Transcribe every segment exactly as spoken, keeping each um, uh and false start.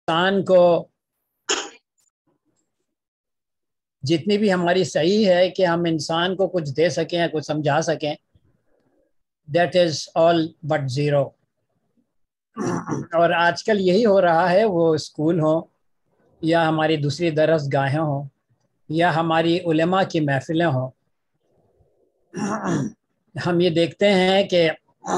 انسان کو جتنی بھی ہماری صحیح ہے کہ ہم انسان کو کچھ دے سکیں کچھ سمجھا سکیں، that is all but zero. اور آج کل یہی ہو رہا ہے، وہ اسکول ہوں یا ہماری دوسری درس گاہیں ہوں یا ہماری علماء کی محفلیں ہوں، ہم یہ دیکھتے ہیں کہ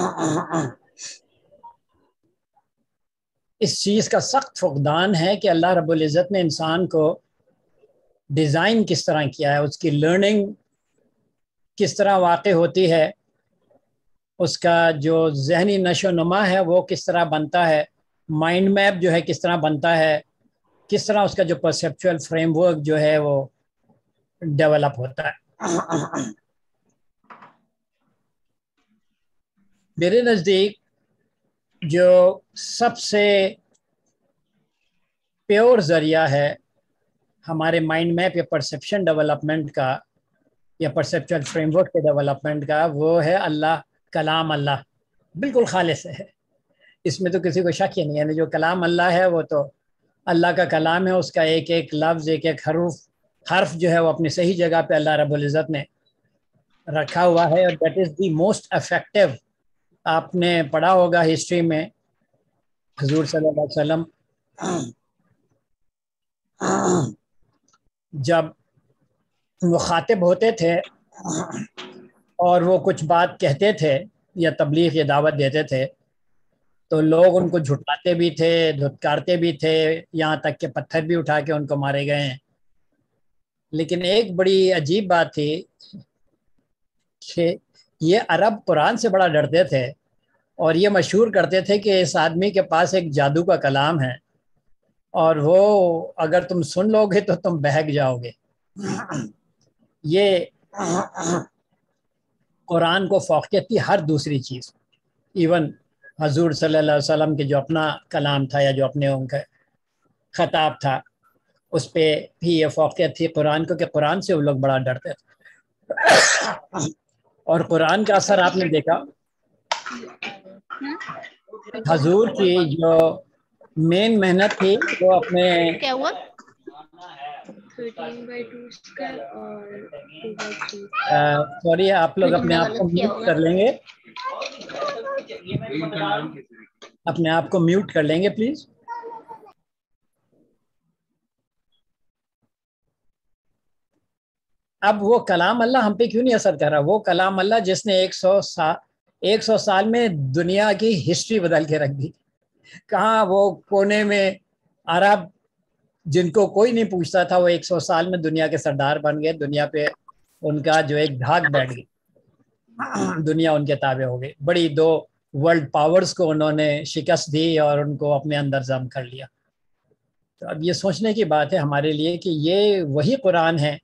اس چیز کا سخت فقدان ہے کہ اللہ رب العزت نے انسان کو ڈیزائن کس طرح کیا ہے، اس کی لرننگ کس طرح واقع ہوتی ہے، اس کا جو ذہنی نشو و نما ہے وہ کس طرح بنتا ہے، مائنڈ میپ جو ہے کس طرح بنتا ہے، کس طرح اس کا جو پرسیپچول فریم ورک جو ہے وہ ڈیولپ ہوتا ہے. میرے نزدیک جو سب سے پیور ذریعہ ہے ہمارے مائنڈ میپ یا پرسیپشن ڈیولپمنٹ کا یا پرسیپچول فریم ورک کے ڈیولپمنٹ کا، وہ ہے اللہ، کلام اللہ. بالکل خالص ہے، اس میں تو کسی کو شک ہی نہیں ہے. جو کلام اللہ ہے وہ تو اللہ کا کلام ہے، اس کا ایک ایک لفظ، ایک ایک حرف حرف جو ہے وہ اپنی صحیح جگہ پہ اللہ رب العزت نے رکھا ہوا ہے. اور that is the most effective. آپ نے پڑھا ہوگا ہسٹری میں حضور صلی اللہ علیہ وسلم جب وہ خاطب ہوتے تھے اور وہ کچھ بات کہتے تھے یا تبلیغ یا دعوت دیتے تھے تو لوگ ان کو جھٹلاتے بھی تھے، دھتکارتے بھی تھے، یہاں تک کہ پتھر بھی اٹھا کے ان کو مارے گئے ہیں. لیکن ایک بڑی عجیب بات تھی کہ یہ عرب قرآن سے بڑا ڈرتے تھے اور یہ مشہور کرتے تھے کہ اس آدمی کے پاس ایک جادو کا کلام ہے اور وہ اگر تم سن لو گے تو تم بہک جاؤ گے. یہ قرآن کو فوقیت تھی ہر دوسری چیز. ایون حضور صلی اللہ علیہ وسلم کے جو اپنا کلام تھا یا جو اپنے ان کا خطاب تھا اس پہ بھی یہ فوقیت تھی قرآن کو، کہ قرآن سے وہ لوگ بڑا ڈرتے تھے. اور قرآن کا اثر آپ نے دیکھا، حضور کی جو مین محنت تھی وہ اپنے کیا ہوا سوری آپ لوگ اپنے آپ کو میوٹ کر لیں گے، اپنے آپ کو میوٹ کر لیں گے پلیز. اب وہ کلام اللہ ہم پہ کیوں نہیں اثر کر رہا؟ وہ کلام اللہ جس نے ایک سو سال ایک سو سال میں دنیا کی ہسٹری بدل کے رکھ دی. کہاں وہ کونے میں عرب جن کو کوئی نہیں پوچھتا تھا، وہ ایک سو سال میں دنیا کے سردار بن گئے، دنیا پہ ان کا جو ایک دھاک بیٹھ گئی، دنیا ان کے تابع ہو گئی. بڑی دو ورلڈ پاورز کو انہوں نے شکست دی اور ان کو اپنے اندر ضم کر لیا. تو اب یہ سوچنے کی بات ہے ہمارے لیے کہ یہ وہی قرآن ہے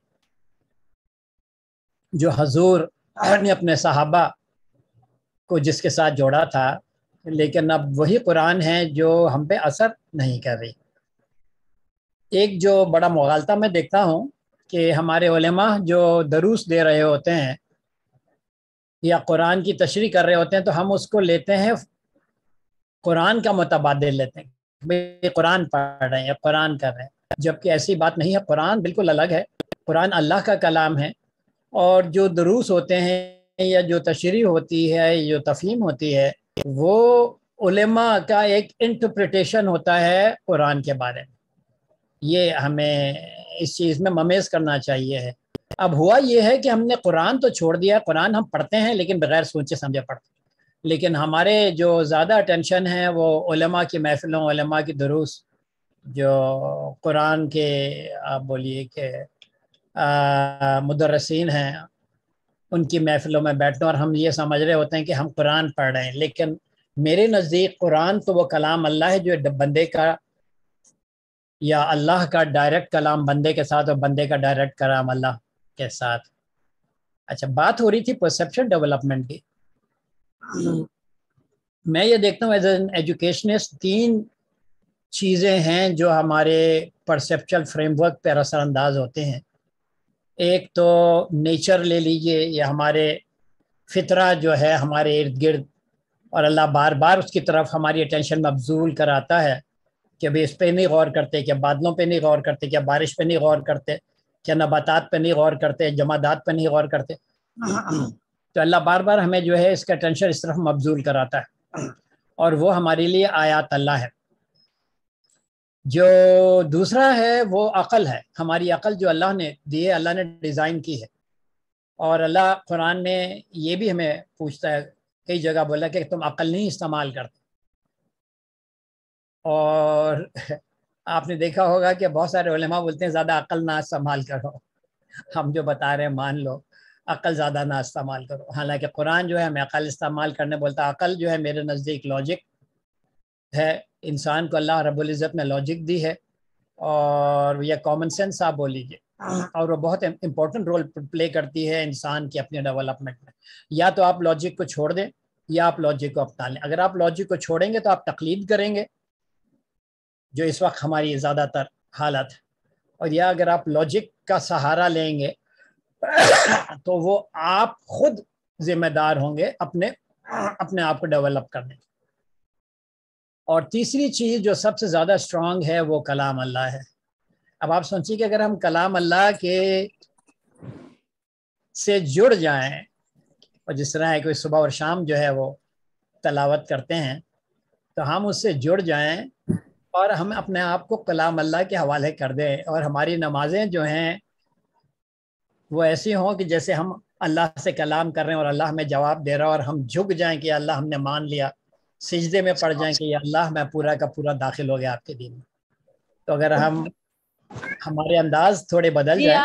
جو حضور نے اپنے صحابہ کو جس کے ساتھ جوڑا تھا، لیکن اب وہی قرآن ہے جو ہم پہ اثر نہیں کر رہی. ایک جو بڑا مغالطہ میں دیکھتا ہوں کہ ہمارے علماء جو دروس دے رہے ہوتے ہیں یا قرآن کی تشریح کر رہے ہوتے ہیں تو ہم اس کو لیتے ہیں قرآن کا متبادل لیتے ہیں، قرآن پڑھ رہے ہیں یا قرآن کر رہے ہیں، جبکہ ایسی بات نہیں ہے. قرآن بالکل الگ ہے، قرآن اللہ کا کلام ہے. اور جو دروس ہوتے ہیں یا جو تشریح ہوتی ہے، جو تفہیم ہوتی ہے، وہ علماء کا ایک انٹرپریٹیشن ہوتا ہے قرآن کے بارے میں. یہ ہمیں اس چیز میں ممیز کرنا چاہیے ہے. اب ہوا یہ ہے کہ ہم نے قرآن تو چھوڑ دیا، قرآن ہم پڑھتے ہیں لیکن بغیر سوچے سمجھے پڑھتے ہیں. لیکن ہمارے جو زیادہ اٹینشن ہے وہ علماء کی محفلوں، علماء کی دروس، جو قرآن کے آپ بولیے کہ مدرسین ہیں ان کی محفلوں میں بیٹھنا، اور ہم یہ سمجھ رہے ہوتے ہیں کہ ہم قرآن پڑھ رہے ہیں. لیکن میرے نزدیک قرآن تو وہ کلام اللہ ہے جو بندے کا یا اللہ کا ڈائریکٹ کلام بندے کے ساتھ اور بندے کا ڈائریکٹ کلام اللہ کے ساتھ. اچھا، بات ہو رہی تھی پرسیپشن ڈیولپمنٹ کی. میں یہ دیکھتا ہوں ایز این ایجوکیشنسٹ تین چیزیں ہیں جو ہمارے پرسیپچل فریم ورک پر اثر انداز ہوتے ہیں. ایک تو نیچر لے لیجئے، یا ہمارے فطرہ جو ہے ہمارے ارد گرد، اور اللہ بار بار اس کی طرف ہماری اٹینشن مبذول کراتا ہے کہ ابھی اس پہ نہیں غور کرتے، کیا بادلوں پہ نہیں غور کرتے، کیا بارش پہ نہیں غور کرتے، کیا نباتات پہ نہیں غور کرتے، جمادات پہ نہیں غور کرتے. تو اللہ بار بار ہمیں جو ہے اس کا ٹینشن اس طرف مبذول کراتا ہے، اور وہ ہمارے لیے آیات اللہ ہے. جو دوسرا ہے وہ عقل ہے، ہماری عقل جو اللہ نے دی ہے، اللہ نے ڈیزائن کی ہے. اور اللہ قرآن میں یہ بھی ہمیں پوچھتا ہے، کئی جگہ بولا کہ تم عقل نہیں استعمال کرتے. اور آپ نے دیکھا ہوگا کہ بہت سارے علماء بولتے ہیں زیادہ عقل نہ استعمال کرو، ہم جو بتا رہے ہیں مان لو، عقل زیادہ نہ استعمال کرو. حالانکہ قرآن جو ہے ہمیں عقل استعمال کرنے بولتا ہے. عقل جو ہے میرے نزدیک لاجک ہے. انسان کو اللہ رب العزت نے لاجک دی ہے، اور یہ کامن سینس آپ بول لیجیے، اور وہ بہت امپورٹنٹ رول پلے کرتی ہے انسان کی اپنے ڈیولپمنٹ میں. یا تو آپ لاجک کو چھوڑ دیں یا آپ لاجک کو اپنا لیں. اگر آپ لاجک کو چھوڑیں گے تو آپ تقلید کریں گے، جو اس وقت ہماری زیادہ تر حالت ہے. اور یا اگر آپ لاجک کا سہارا لیں گے تو وہ آپ خود ذمہ دار ہوں گے اپنے اپنے آپ کو ڈیولپ کرنے. اور تیسری چیز جو سب سے زیادہ اسٹرانگ ہے وہ کلام اللہ ہے. اب آپ سوچیے کہ اگر ہم کلام اللہ کے سے جڑ جائیں، اور جس طرح ہے کوئی صبح اور شام جو ہے وہ تلاوت کرتے ہیں، تو ہم اس سے جڑ جائیں اور ہم اپنے آپ کو کلام اللہ کے حوالے کر دیں، اور ہماری نمازیں جو ہیں وہ ایسی ہوں کہ جیسے ہم اللہ سے کلام کر رہے ہیں اور اللہ ہمیں جواب دے رہا ہے، اور ہم جھک جائیں کہ اللہ ہم نے مان لیا، سجدے میں پڑ جائیں کہ یا اللہ میں پورا کا پورا داخل ہو گیا آپ کے دین میں. تو اگر ہم ہمارے انداز تھوڑے بدل جائیں،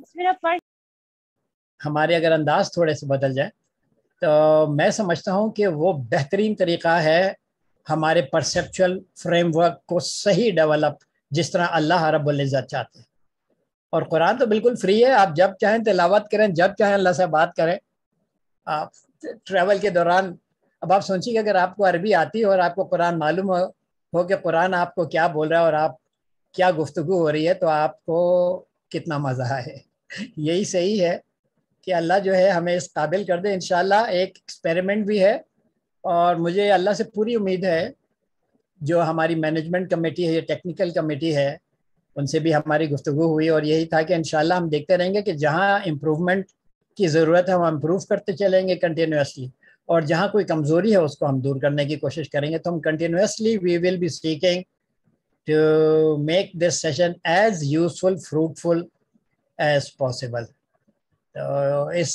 ہمارے اگر انداز تھوڑے سے بدل جائیں، تو میں سمجھتا ہوں کہ وہ بہترین طریقہ ہے ہمارے پرسیپچول فریم ورک کو صحیح ڈیولپ، جس طرح اللہ رب العزت چاہتے ہیں. اور قرآن تو بالکل فری ہے، آپ جب چاہیں تلاوت کریں، جب چاہیں اللہ سے بات کریں. آپ ٹریول کے دوران، اب آپ سوچیے کہ اگر آپ کو عربی آتی ہے اور آپ کو قرآن معلوم ہو ہو کہ قرآن آپ کو کیا بول رہا ہے اور آپ کیا گفتگو ہو رہی ہے، تو آپ کو کتنا مزہ ہے. یہی صحیح ہے کہ اللہ جو ہے ہمیں اس قابل کر دے. انشاءاللہ ایک ایکسپیریمنٹ بھی ہے، اور مجھے اللہ سے پوری امید ہے جو ہماری مینجمنٹ کمیٹی ہے، یہ ٹیکنیکل کمیٹی ہے، ان سے بھی ہماری گفتگو ہوئی، اور یہی تھا کہ انشاءاللہ ہم دیکھتے رہیں گے کہ جہاں امپروومنٹ کی ضرورت ہے وہ امپروو کرتے چلیں گے کنٹینیوسلی، اور جہاں کوئی کمزوری ہے اس کو ہم دور کرنے کی کوشش کریں گے. تو ہم continuously we will be seeking to make this session as useful fruitful as possible. تو اس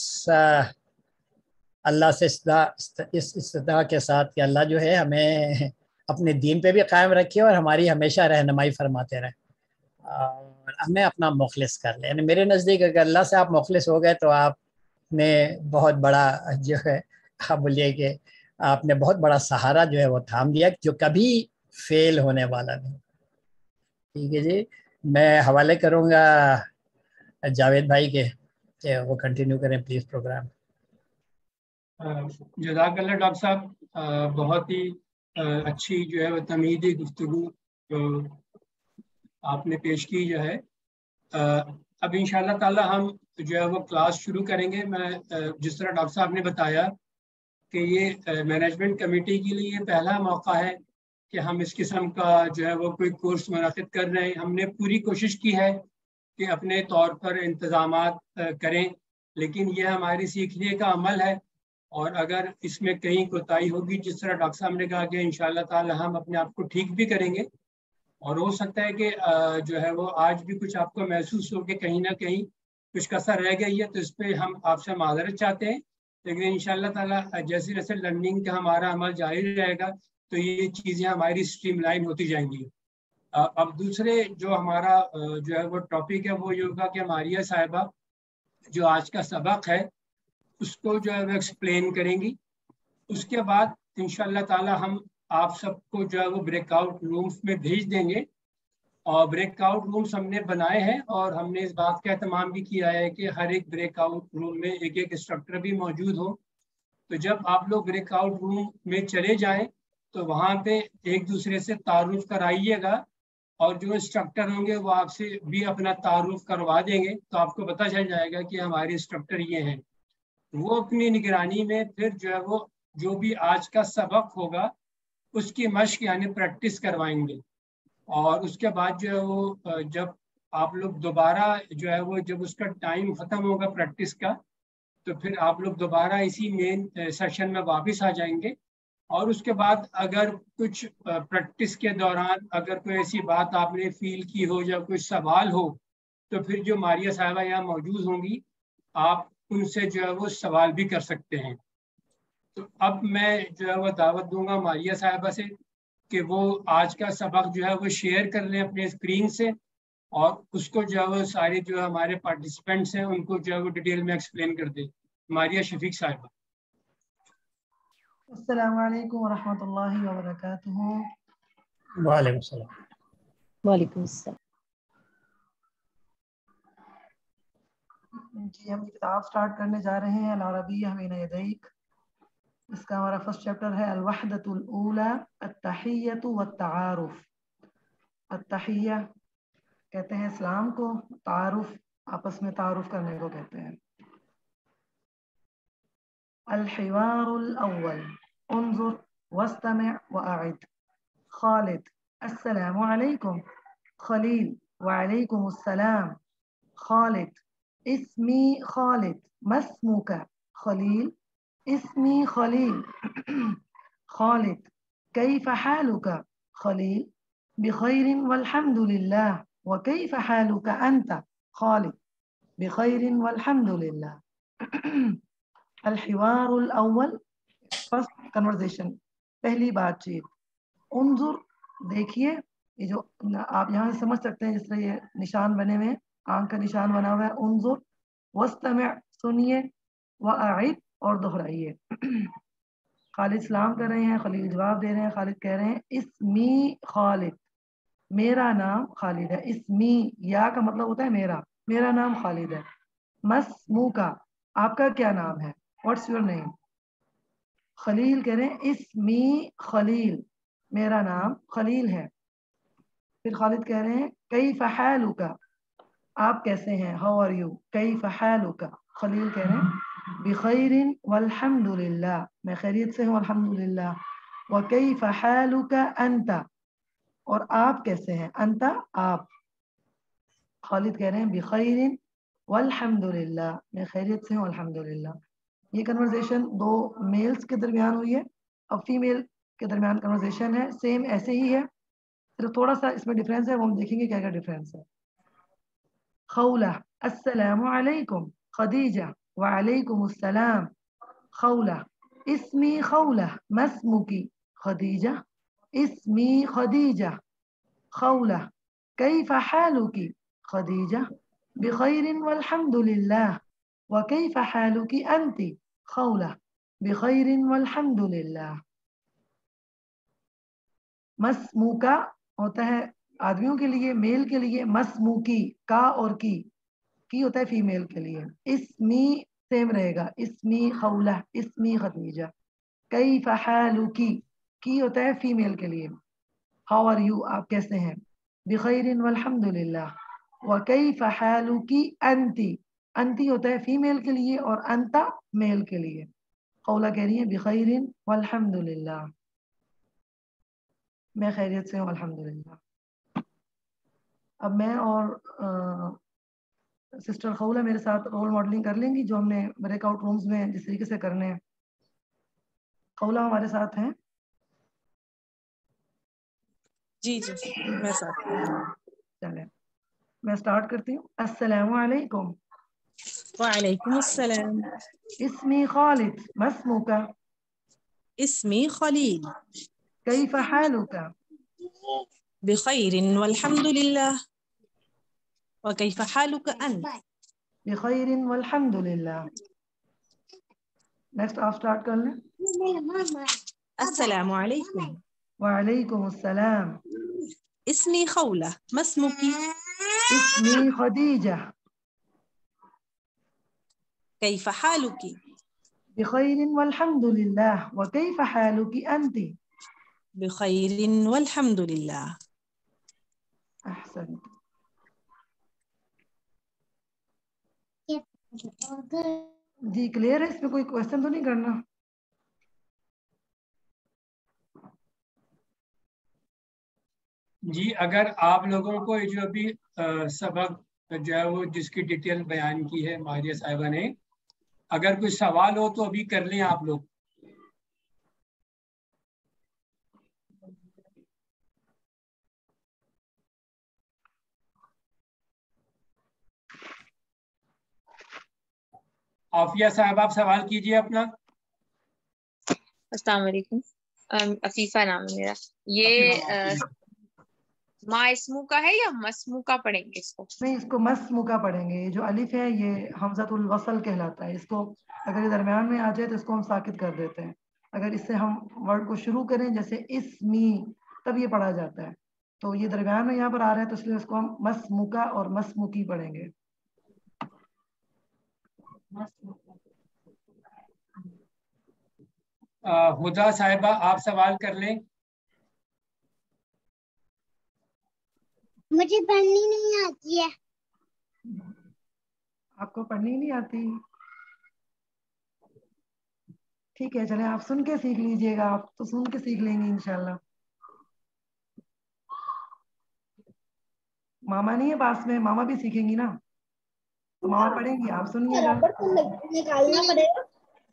اللہ سے اس استدعا کے ساتھ کہ اللہ جو ہے ہمیں اپنے دین پہ بھی قائم رکھے اور ہماری ہمیشہ رہنمائی فرماتے رہے، اور ہمیں اپنا مخلص کر لے. یعنی میرے نزدیک اگر اللہ سے آپ مخلص ہو گئے تو آپ نے بہت بڑا جو ہے، آپ بولیے کہ آپ نے بہت بڑا سہارا جو ہے وہ تھام لیا، جو کبھی فیل ہونے والا نہیں. ٹھیک ہے جی، میں حوالے کروں گا جاوید بھائی کے کہ وہ کنٹینیو کریں پلیز پروگرام. جزاک اللہ ڈاکٹر صاحب، بہت ہی اچھی جو ہے وہ تمہیدی گفتگو جو آپ نے پیش کی جو ہے. اب انشاءاللہ تعالی ہم جو ہے وہ کلاس شروع کریں گے. میں جس طرح ڈاکٹر صاحب نے بتایا کہ یہ مینجمنٹ کمیٹی کے لیے یہ پہلا موقع ہے کہ ہم اس قسم کا جو ہے وہ کوئی کورس منعقد کر رہے ہیں. ہم نے پوری کوشش کی ہے کہ اپنے طور پر انتظامات کریں، لیکن یہ ہماری سیکھنے کا عمل ہے، اور اگر اس میں کہیں کوتاہی ہوگی، جس طرح ڈاکٹر صاحب نے کہا کہ انشاءاللہ تعالی ہم اپنے آپ کو ٹھیک بھی کریں گے، اور ہو سکتا ہے کہ جو ہے وہ آج بھی کچھ آپ کو محسوس ہو کہ کہیں نہ کہیں کچھ کسر رہ گئی ہے، تو اس پہ ہم آپ سے معذرت چاہتے ہیں. لیکن انشاءاللہ تعالی جیسے جیسے لرننگ کا ہمارا عمل جاری رہے گا تو یہ چیزیں ہماری اسٹریم لائن ہوتی جائیں گی. اب دوسرے جو ہمارا جو ہے وہ ٹاپک ہے وہ یہ ہوگا کہ ماریہ صاحبہ جو آج کا سبق ہے اس کو جو ہے وہ ایکسپلین کریں گی. اس کے بعد انشاءاللہ تعالی ہم آپ سب کو جو ہے وہ بریک آؤٹ رومز میں بھیج دیں گے، اور بریک آؤٹ رومز ہم نے بنائے ہیں، اور ہم نے اس بات کا اہتمام بھی کیا ہے کہ ہر ایک بریک آؤٹ روم میں ایک ایک انسٹرکٹر بھی موجود ہو. تو جب آپ لوگ بریک آؤٹ روم میں چلے جائیں تو وہاں پہ ایک دوسرے سے تعارف کرائیے گا، اور جو انسٹرکٹر ہوں گے وہ آپ سے بھی اپنا تعارف کروا دیں گے، تو آپ کو پتہ چل جائے گا کہ ہمارے انسٹرکٹر یہ ہیں. وہ اپنی نگرانی میں پھر جو ہے وہ جو بھی آج کا سبق ہوگا اس کی مشق یعنی پریکٹس کروائیں گے. اور اس کے بعد جو ہے وہ جب آپ لوگ دوبارہ جو ہے وہ جب اس کا ٹائم ختم ہوگا پریکٹس کا تو پھر آپ لوگ دوبارہ اسی مین سیشن میں واپس آ جائیں گے. اور اس کے بعد اگر کچھ پریکٹس کے دوران اگر کوئی ایسی بات آپ نے فیل کی ہو یا کوئی سوال ہو تو پھر جو ماریہ صاحبہ یہاں موجود ہوں گی آپ ان سے جو ہے وہ سوال بھی کر سکتے ہیں. تو اب میں جو ہے وہ دعوت دوں گا ماریہ صاحبہ سے کہ وہ آج کا سبق جو ہے وہ شیئر کر لیں اپنے اسکرین سے اور اس کو جو ہے وہ سارے جو ہمارے پارٹیسپینٹس ہیں ان کو جو ہے وہ ڈیٹیل میں ایکسپلین کر دیں. ماریہ شفیق صاحبہ. السلام علیکم ورحمۃ اللہ وبرکاتہ. وعلیکم السلام. وعلیکم السلام. جی ہم کتاب سٹارٹ کرنے جا رہے ہیں العربیہ بین یدیک. اس کا ہمارا فرسٹ چیپٹر ہے الوحدۃ الاولی التحیۃ والتعارف. التحیہ کہتے ہیں اسلام کو، تعارف آپس میں تعارف کرنے کو کہتے ہیں. الحوار الاول انظر واستمع واعد. خالد السلام علیکم. خلیل وعلیکم السلام. خالد اسمی خالد. ما اسمک؟ خلیل اسمی خلیل. خالد کیف حالک؟ خلیل بخیر والحمد للہ. وکیف حالک انت؟ خالد بخیر والحمد للہ. الحوار الاول فرسٹ کنورزیشن، پہلی بات چیت. انظر دیکھیے، یہ جو آپ یہاں سے سمجھ سکتے ہیں جس طرح یہ نشان بنے ہوئے ہیں، آنکھ کا نشان بنا ہوا ہے. انظر واستمع سنیے، واعد اور دہرائیے. خالد سلام کر رہے ہیں، خلیل جواب دے رہے ہیں. خالد کہہ رہے ہیں اسمی خالد، میرا نام خالد ہے. اسمی یا کا مطلب ہوتا ہے میرا، میرا نام خالد ہے. مسموکا آپ کا کیا نام ہے؟ What's your name? خلیل کہہ رہے ہیں اسمی خلیل، میرا نام خلیل ہے. پھر خالد کہہ رہے ہیں کیف حالک، آپ کیسے ہیں؟ How are you? کیف حالک. خلیل کہہ رہے ہیں بخیر والحمد للہ، میں خیریت سے ہوں الحمد للہ. وکیف حالک انت، اور آپ کیسے ہیں؟ انت آپ. خالد کہہ رہے ہیں بخیر والحمد للہ، میں خیریت سے ہوں الحمد للہ. یہ کنورزیشن دو میلز کے درمیان ہوئی ہے. اب فیمیل کے درمیان کنورزیشن ہے، سیم ایسے ہی ہے، صرف تھوڑا سا اس میں ڈفرینس ہے، وہ ہم دیکھیں گے کیا کیا ڈفرینس ہے. خولہ السلام علیکم. خدیجہ وعلیکم السلام. خولہ اسمی خولہ. ما اسمک؟ خدیجہ اسمی خدیجہ. خولہ کیف حالک؟ خدیجہ بخیر والحمد للہ. وکیف حالک انت؟ خولہ بخیر والحمد للہ. مسموکا ہوتا ہے آدمیوں کے لیے، میل کے لیے مسموکی، کا اور کی، کی ہوتا ہے فیمیل کے لیے. اسمی سیم رہے گا، اسمی خولہ، اسمی خدیجہ. کیف حالک کی ہوتا ہے فیمیل کے لیے، ہاؤ آر یو آپ کیسے ہیں؟ بخیر والحمد للہ. وکیف حالک انتی، انتی ہوتا ہے فیمیل کے لیے اور انتا میل کے لیے. خولہ کہہ رہی ہیں بخیر والحمد للہ، میں خیریت سے ہوں الحمد للہ. اب میں اور سسٹر خولہ میرے ساتھ رول ماڈلنگ کر لیں گی جو ہم نے بریک آؤٹ رومز میں جس طریقے سے کرنے ہیں. خولہ ہمارے ساتھ ہیں؟ جی جی میں ساتھ. چلیں میں سٹارٹ کرتی ہوں. السلام علیکم. وعلیکم السلام. اسمی خالد. ما اسمک؟ اسمی خلیل. کیف حالک؟ بخیر والحمد للہ. وکیف حالک انت؟ بخیر والحمد للہ. نیکسٹ آپ سٹارٹ کر لیں. السلام علیکم. وعلیکم السلام. اسمی خولہ. ما اسمک؟ اسمی خدیجہ. کیف حالک؟ بخیر والحمد للہ. وکیف حالک انت؟ بخیر والحمد للہ. احسنت. جی کلیئر ہے؟ اس میں کوئی کوشچن تو نہیں کرنا؟ جی اگر آپ لوگوں کو جو ابھی سبق جو ہے وہ جس کی ڈیٹیل بیان کی ہے ماریہ صاحبہ نے، اگر کوئی سوال ہو تو ابھی کر لیں آپ لوگ. عافیہ صاحب آپ سوال کیجیے اپنا. السلام علیکم. عفیفہ نام ہے میرا. یہ ما اسمو کا ہے یا مسمو کا پڑھیں گے اس کو؟ نہیں، اس کو مسمو کا پڑھیں گے. یہ جو الف ہے یہ حمزۃ الوصل کہلاتا ہے. اس کو اگر یہ درمیان میں آ جائے تو اس کو ہم ساکت کر دیتے ہیں. اگر اس سے ہم ورڈ کو شروع کریں جیسے اسمی، تب یہ پڑھا جاتا ہے. تو یہ درمیان میں یہاں پر آ رہا ہے تو اس لیے اس کو ہم مسمو کا اور مسمو کی پڑھیں گے. ہدا صاحبہ آپ سوال کر لیں. مجھے پڑھنی نہیں آتی ہے. آپ کو پڑھنی نہیں آتی؟ ٹھیک ہے، چلیں آپ سن کے سیکھ لیجئے گا. آپ تو سن کے سیکھ لیں گے انشاءاللہ. ماما نہیں ہے پاس میں، ماما بھی سیکھیں گی نا، تو ماما پڑھیں گی، آپ سنیے گا. نکالنا پڑے گا.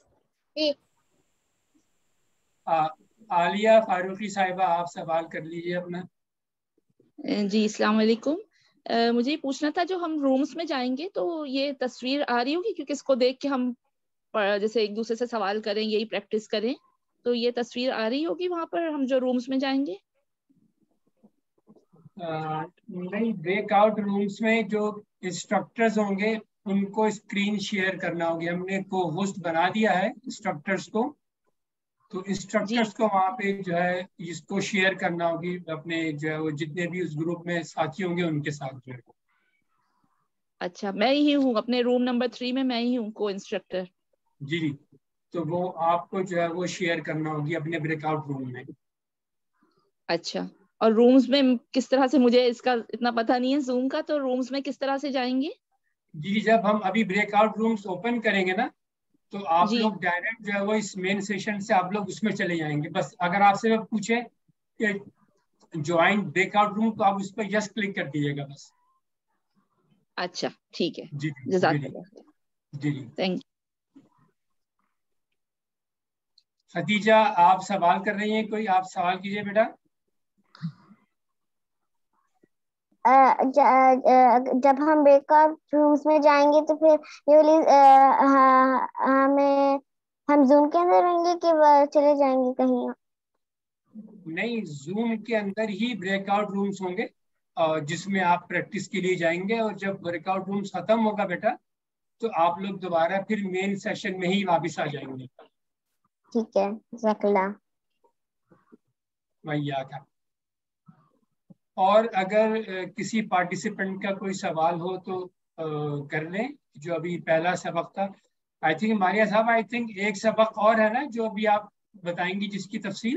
عالیہ فاروقی صاحبہ آپ سوال کر لیجئے اپنا. جی السلام علیکم. مجھے یہ پوچھنا تھا جو ہم رومز میں جائیں گے تو یہ تصویر آ رہی ہوگی، کیونکہ اس کو دیکھ کے ہم جیسے ایک دوسرے سے سوال کریں، یہی پریکٹس کریں، تو یہ تصویر آ رہی ہوگی وہاں پر ہم جو رومز میں جائیں گے؟ نہیں، بریک آؤٹ رومز میں جو انسٹرکٹرز ہوں گے ان کو اسکرین شیئر کرنا ہوگی. ہم نے کو ہوسٹ بنا دیا ہے انسٹرکٹرز کو، تو انسٹرکٹرز کو وہاں پہ جو ہے اس کو شیئر کرنا ہوگی اپنے جو ہے وہ جتنے بھی اس گروپ میں ساتھی ہوں گے ان کے ساتھ جو ہے. اچھا، میں ہی ہوں اپنے روم نمبر تھری میں، میں ہی ہوں کو انسٹرکٹر. جی جی، تو وہ آپ کو جو ہے وہ شیئر کرنا ہوگی اپنے بریک آؤٹ روم میں. اچھا، اور رومز میں کس طرح سے؟ مجھے اس کا اتنا پتہ نہیں ہے زوم کا، تو رومز میں کس طرح سے جائیں گے؟ جی جب ہم ابھی بریک آؤٹ رومز اوپن کریں گے نا تو آپ جی لوگ ڈائریکٹ جو ہے وہ اس مین سیشن سے آپ لوگ اس میں چلے جائیں گے. بس اگر آپ سے پوچھے کہ جوائن بریک آؤٹ روم تو آپ اس پہ یس کلک کر دیجیے گا بس. اچھا ٹھیک ہے، جی جی جزاک جی اللہ. جی جی. Thank you. خدیجہ آپ سوال کر رہی ہیں کوئی؟ آپ سوال کیجیے بیٹا. جب ہم بریک آؤٹ رومز میں جائیں گے تو پھر یہ ہمیں ہم زوم کے اندر رہیں گے کہ چلے جائیں گے کہیں؟ نہیں، زوم کے اندر ہی بریک آؤٹ رومز ہوں گے جس میں آپ پریکٹس کے لیے جائیں گے، اور جب بریک آؤٹ رومز ختم ہوگا بیٹا تو آپ لوگ دوبارہ پھر مین سیشن میں ہی واپس آ جائیں گے. ٹھیک ہے، جزاک اللہ. وہی کا. اور اگر کسی پارٹیسپینٹ کا کوئی سوال ہو تو کر لیں. جو ابھی پہلا سبق تھا، آئی تھنک ماریہ صاحب آئی تھنک ایک سبق اور ہے نا جو ابھی آپ بتائیں گی جس کی تفصیل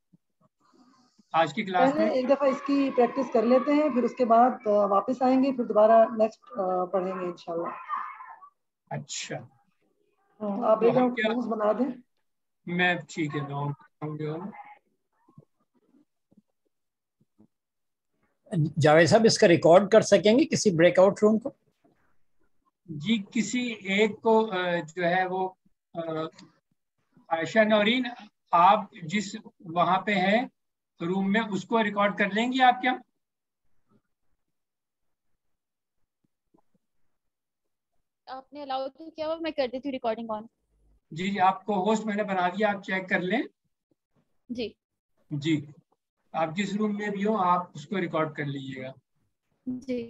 آج کی کلاس پہلے میں. ایک دفعہ اس کی پریکٹس کر لیتے ہیں، پھر اس کے بعد واپس آئیں گے، پھر دوبارہ نیکسٹ پڑھیں گے انشاءاللہ. اچھا، آپ تو بیک ہم آؤٹ کیا، رومز بنا دیں. میں ٹھیک ہے نو جاوید صاحب اس کا ریکارڈ کر سکیں گے کسی بریک آؤٹ روم کو؟ جی کسی ایک کو جو ہے وہ عائشہ نورین آپ جس وہاں پہ ہیں روم میں اس کو ریکارڈ کر لیں گی آپ کیا؟ آپ نے الاؤ تو کیا ہوا، میں کر دیتی ہوں ریکارڈنگ آن. جی جی، آپ کو ہوسٹ میں نے بنا دیا، آپ چیک کر لیں. جی جی، آپ جس روم میں بھی ہو آپ اس کو ریکارڈ کر لیجیے گا. جی.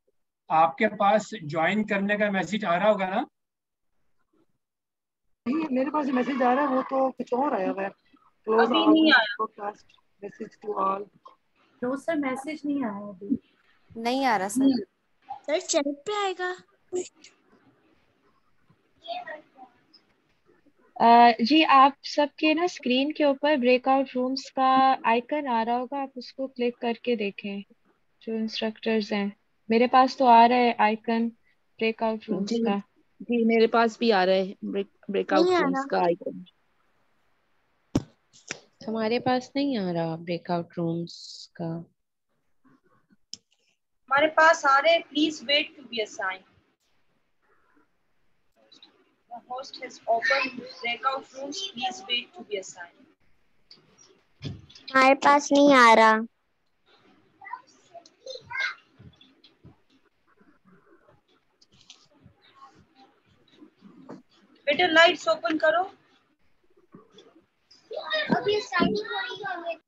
آپ کے پاس جوائن کرنے کا میسج آ رہا ہوگا نا؟ میرے پاس میسج آ رہا ہے وہ تو کچھ اور آیا ہوا ہے. کلوز ابھی آل نہیں this podcast message to all. No sir message نہیں آیا ابھی. نہیں آ رہا سر. سر چیٹ پہ آئے گا. جی آپ سب کے نا اسکرین کے اوپر بریک آؤٹ رومس کا آئیکن آ رہا ہوگا, آپ اس کو کلک کر کے دیکھیں جو انسٹرکٹرز ہیں. میرے پاس تو آ رہا ہے آئیکن بریک آؤٹ رومس جی کا. جی میرے پاس بھی آ رہا ہے بریک نہیں آؤٹ آ رومس رہا. کا آئیکن. ہمارے پاس نہیں آ رہا بریک آؤٹ رومس کا. ہمارے پاس آ رہے. Please wait to be assign. The host has opened breakout rooms. Please wait to be assigned. ہمارے پاس نہیں آ رہا. بیٹا لائٹس اوپن کرو. ابھی اسٹارٹنگ ہو رہی ہے ہمیں.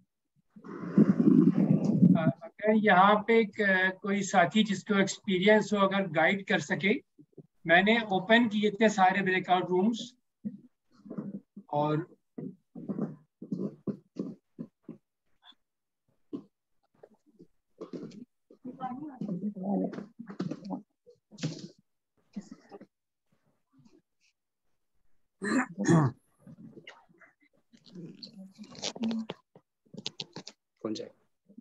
اگر یہاں پہ کوئی ساتھی جس کو ایکسپیرینس ہو اگر گائیڈ کر سکے. میں نے اوپن کیے اتنے سارے بریک آؤٹ رومس اور کون جائے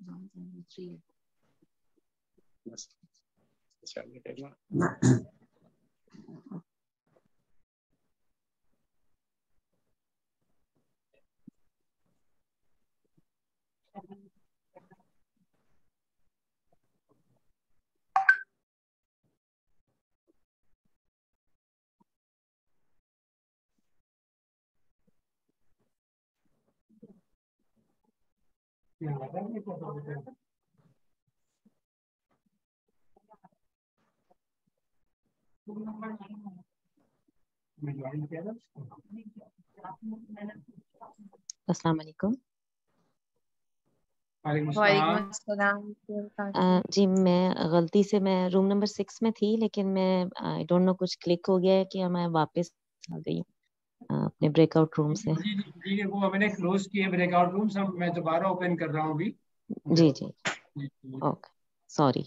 السلام علیکم. وعلیکم السلام. آ, جی میں غلطی سے میں روم نمبر سکس میں تھی لیکن میں آئی ڈونٹ نو کچھ کلک ہو گیا ہے کہ میں واپس آ گئی ہوں اپنے بریک آؤٹ روم سے. جی جی جی وہ ہم نے کلوز کیے بریک آؤٹ رومس. میں دوبارہ اوپن کر رہا ہوں ابھی. جی جی اوکے سوری.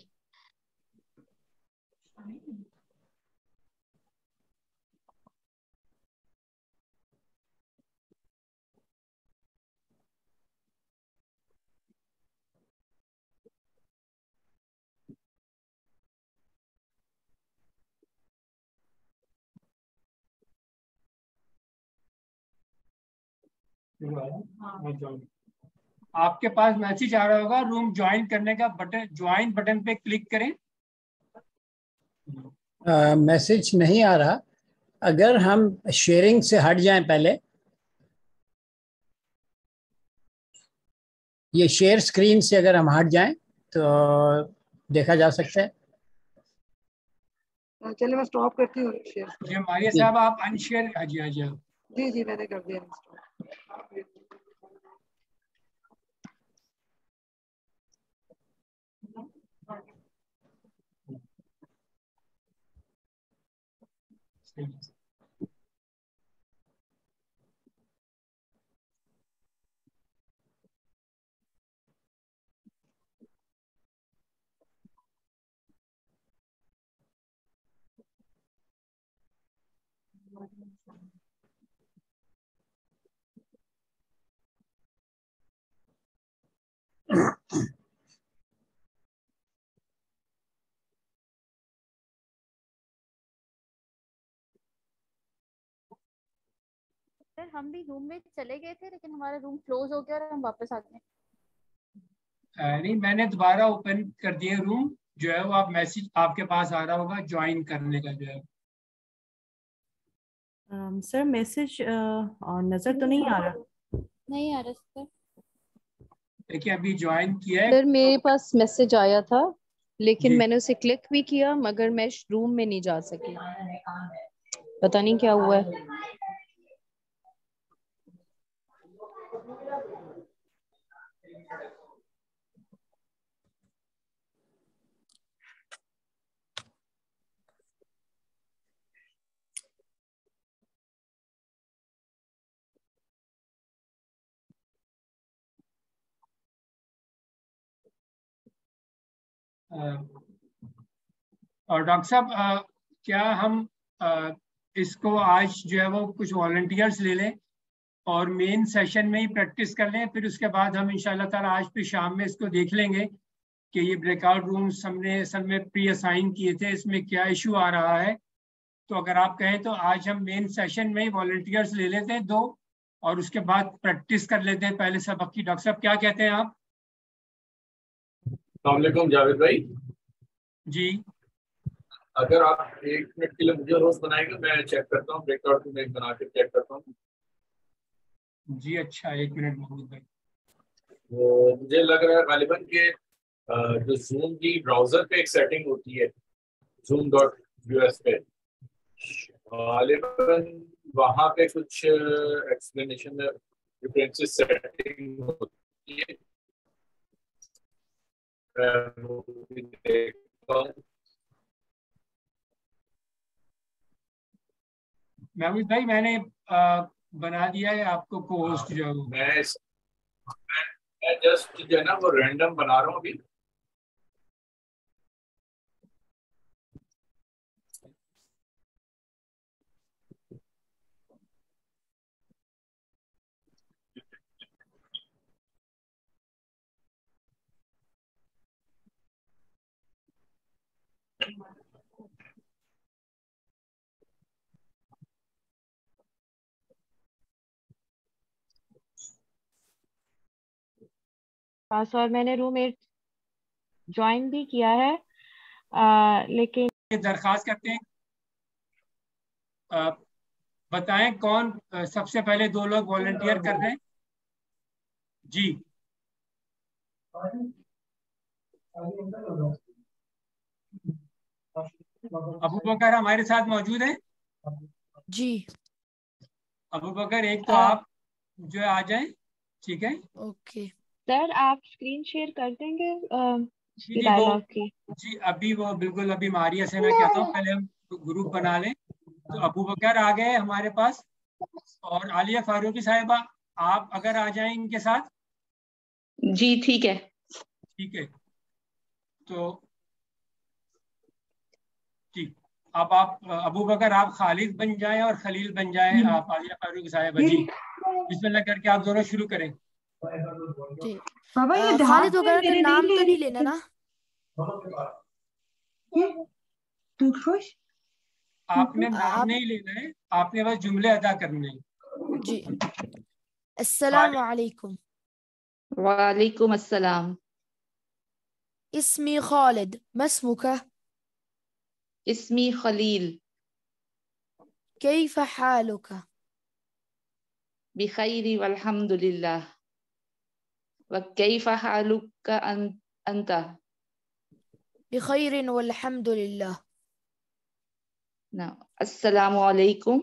آپ کے پاس میسج آ رہا ہوگا روم جوائن کرنے کا بٹن. جوائن بٹن پہ کلک کریں. میسج نہیں آ رہا. اگر ہم شیئرنگ سے ہٹ جائیں پہلے, یہ شیئر اسکرین سے اگر ہم ہٹ جائیں تو دیکھا جا سکتا ہے. چلیے میں اسٹاپ کرتی ہوں شیئر. جی ماریہ صاحب آپ ان شیئر. جی ہاں جی ہاں جی جی میں نے کر دیا. سر ہم بھی روم میں چلے گئے تھے لیکن ہمارا روم کلوز ہو گیا اور ہم واپس آ گئے. نہیں میں نے دوبارہ اوپن کر دیے روم. جو ہے وہ آپ میسج آپ کے پاس آ رہا ہوگا جوائن کرنے کا. جو ہے سر میسج نظر تو نہیں آ رہا. نہیں آ رہا سر. دیکھیے ابھی جوائن کیا ہے. سر میرے پاس میسج آیا تھا لیکن جی میں نے اسے کلک بھی کیا مگر میں روم میں نہیں جا سکی. پتہ نہیں کیا ہوا ہے. اور ڈاکٹر صاحب کیا ہم اس کو آج جو ہے وہ کچھ والنٹیئرس لے لیں اور مین سیشن میں ہی پریکٹس کر لیں, پھر اس کے بعد ہم انشاءاللہ تعالیٰ آج پھر شام میں اس کو دیکھ لیں گے کہ یہ بریک آؤٹ رومس ہم نے اصل میں پری اسائن کیے تھے, اس میں کیا ایشو آ رہا ہے. تو اگر آپ کہیں تو آج ہم مین سیشن میں ہی والنٹیئرس لے لیتے ہیں دو, اور اس کے بعد پریکٹس کر لیتے ہیں پہلے سبق کی. ڈاکٹر صاحب کیا کہتے ہیں آپ؟ السلام علیکم جاوید بھائی. جی اگر آپ ایک منٹ کے لیے مجھے روز بنائیں گے, میں چیک کرتا ہوں بریک آؤٹ میں بنا کے چیک کرتا ہوں. جی اچھا, ایک منٹ محمود بھائی. وہ مجھے لگ رہا ہے غالباً کہ جو زوم کی براؤزر پہ ایک سیٹنگ ہوتی ہے زوم ڈاٹ یو ایس پہ, غالباً وہاں پہ کچھ ایکسپلینیشن ڈفرینسز سیٹنگ ہوتی ہے. محمود بھائی میں نے بنا دیا ہے آپ کو کو ہوسٹ جو ہے. میں جسٹ جو ہے نا وہ رینڈم بنا رہا ہوں ابھی. پاس اور میں نے روم ایٹ جوائن بھی کیا ہے, آ, لیکن درخواست کرتے ہیں آ, بتائیں کون سب سے پہلے دو لوگ والنٹیئر کر رہے ہیں. جی ابو بکر ہمارے ساتھ موجود ہیں. جی ابو بکر ایک تو آپ جو ہے آ جائیں. ٹھیک ہے اوکے سر آپ اسکرین شیئر کر دیں گے اس کی جی وہ ڈائلاگ کی. جی ابھی وہ بالکل ابھی ماریہ سے میں کہتا ہوں پہلے ہم گروپ بنا لیں. تو ابو بکر آ گئے ہمارے پاس, اور عالیہ فاروقی صاحبہ آپ اگر آ جائیں ان کے ساتھ. جی ٹھیک ہے. ٹھیک ہے تو ٹھیک, اب آپ ابو بکر آپ خالد بن جائیں اور خلیل بن جائیں. آپ عالیہ فاروقی صاحبہ جی بسم اللہ کر کے آپ دونوں شروع کریں. جی بابا یہ آ, خالد وغیرہ کا نام تو نہیں لینا نا. تو خوش آپ نے نام آپ نہیں لینا ہے, آپ نے بس جملے ادا کرنے ہیں. جی السلام علیکم. وعلیکم السلام. اسمی خالد ما اسمك؟ اسمی خلیل. كيف حالك؟ بخیر والحمد للہ. وكيف حالك انت؟ بخير والحمد لله. السلام علیکم.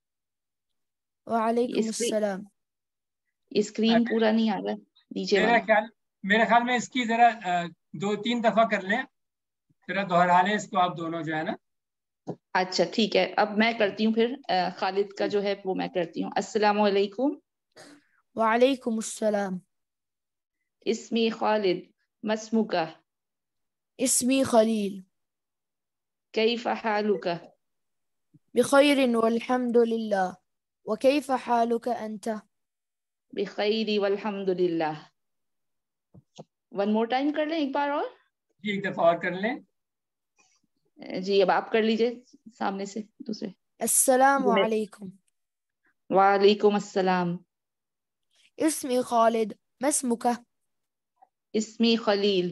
وعلیکم السلام. اسکرین پورا نہیں آ رہا نیچے میرا والا. خیال میرے خیال میں اس کی ذرا دو تین دفعہ کر لیں, ذرا دوہرا لیں اس کو آپ دونوں جو ہے نا. اچھا ٹھیک ہے, اب میں کرتی ہوں پھر خالد کا جو ہے وہ میں کرتی ہوں. السلام علیکم. وعلیکم السلام. اسمی خالد ما اسمك؟ اسمی خلیل. كيف حالك؟ بخير والحمد لله. وكيف حالك أنت؟ بخیر والحمد للہ. ون مور ٹائم کر لیں, ایک بار اور. جی ایک دفعہ اور کر لیں. جی اب آپ کر لیجئے سامنے سے دوسرے. السلام علیکم. وعلیکم السلام. اسمی خالد ما اسمك؟ اسمی خلیل.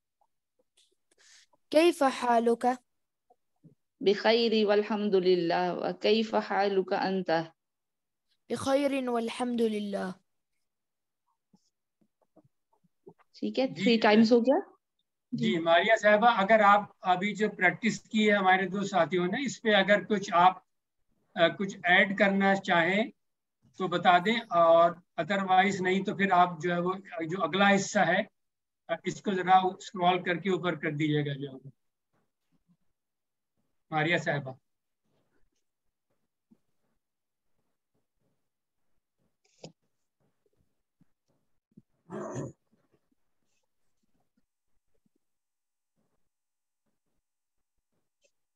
كيف حالك؟ بخیر والحمد للہ. وكيف حالك انت؟ بخير والحمد لله. ٹھیک ہے, جی تھری ٹائمز ہو گیا. جی ماریہ صاحبہ اگر آپ ابھی جو پریکٹس کی ہے ہمارے دو ساتھیوں نے, اس پہ اگر کچھ آپ کچھ ایڈ کرنا چاہیں تو بتا دیں, اور ادروائز نہیں تو پھر آپ جو ہے وہ جو اگلا حصہ ہے اس کو ذرا اسکرول کر کے اوپر کر دیجیے گا. جو ماریہ صاحبہ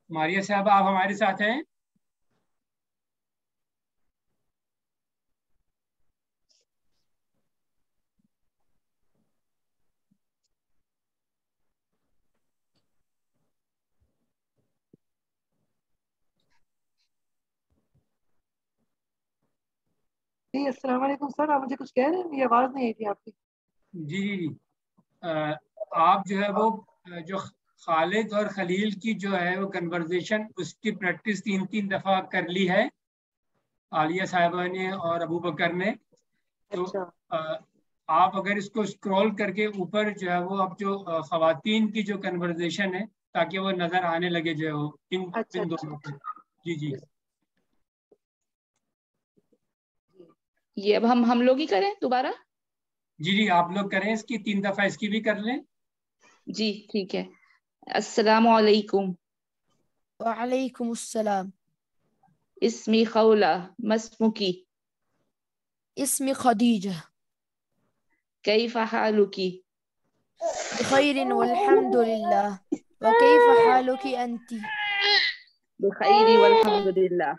ماریہ صاحبہ آپ ہمارے ساتھ ہیں؟ جی السلام علیکم سر، آپ مجھے کچھ کہہ رہے ہیں؟ یہ آواز نہیں آئی تھی آپ کی. جی جی جی آپ جو ہے وہ جو خالد اور خلیل کی جو ہے وہ کنورزیشن اس کی پریکٹس تین تین دفعہ کر لی ہے عالیہ صاحبہ نے اور ابو بکر نے. تو آپ اگر اس کو اسکرول کر کے اوپر جو ہے وہ اب جو خواتین کی جو کنورزیشن ہے تاکہ وہ نظر آنے لگے جو ہے وہ ان ان دونوں کو. جی جی یہ اب ہم ہم لوگ ہی کریں دوبارہ؟ جی جی آپ لوگ کریں، اس کی تین دفعہ اس کی بھی کر لیں. جی ٹھیک ہے. السلام علیکم. وعلیکم السلام. اسمی خولہ مسمکی. اسمی خدیجہ. کیف حالکی؟ بخیر والحمد للہ. وکیف حالکی انتی؟ بخیر والحمد للہ.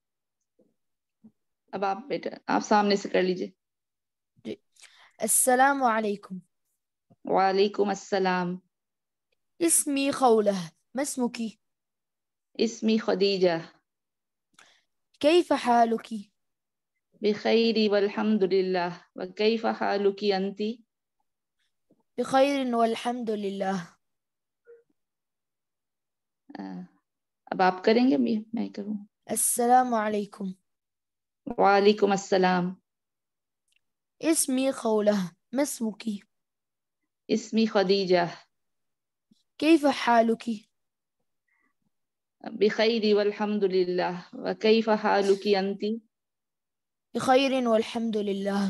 اب آپ بیٹا آپ سامنے سے کر لیجئے. جی. السلام علیکم. وعلیکم السلام. اسمی خولہ ما اسمکی؟ اسمی خدیجہ. کیف حالکی؟ بخیر والحمد للہ. وکیف حالکی انتی؟ بخیر والحمد للہ. اب آپ کریں گے میں کروں؟ السلام علیکم. وعلیکم السلام. اسمی خولہ ما اسمکی؟ اسمی خدیجہ. کیف حالکی؟ بخیر والحمد للہ. وکیف حالکی انتی؟ بخیر والحمد للہ.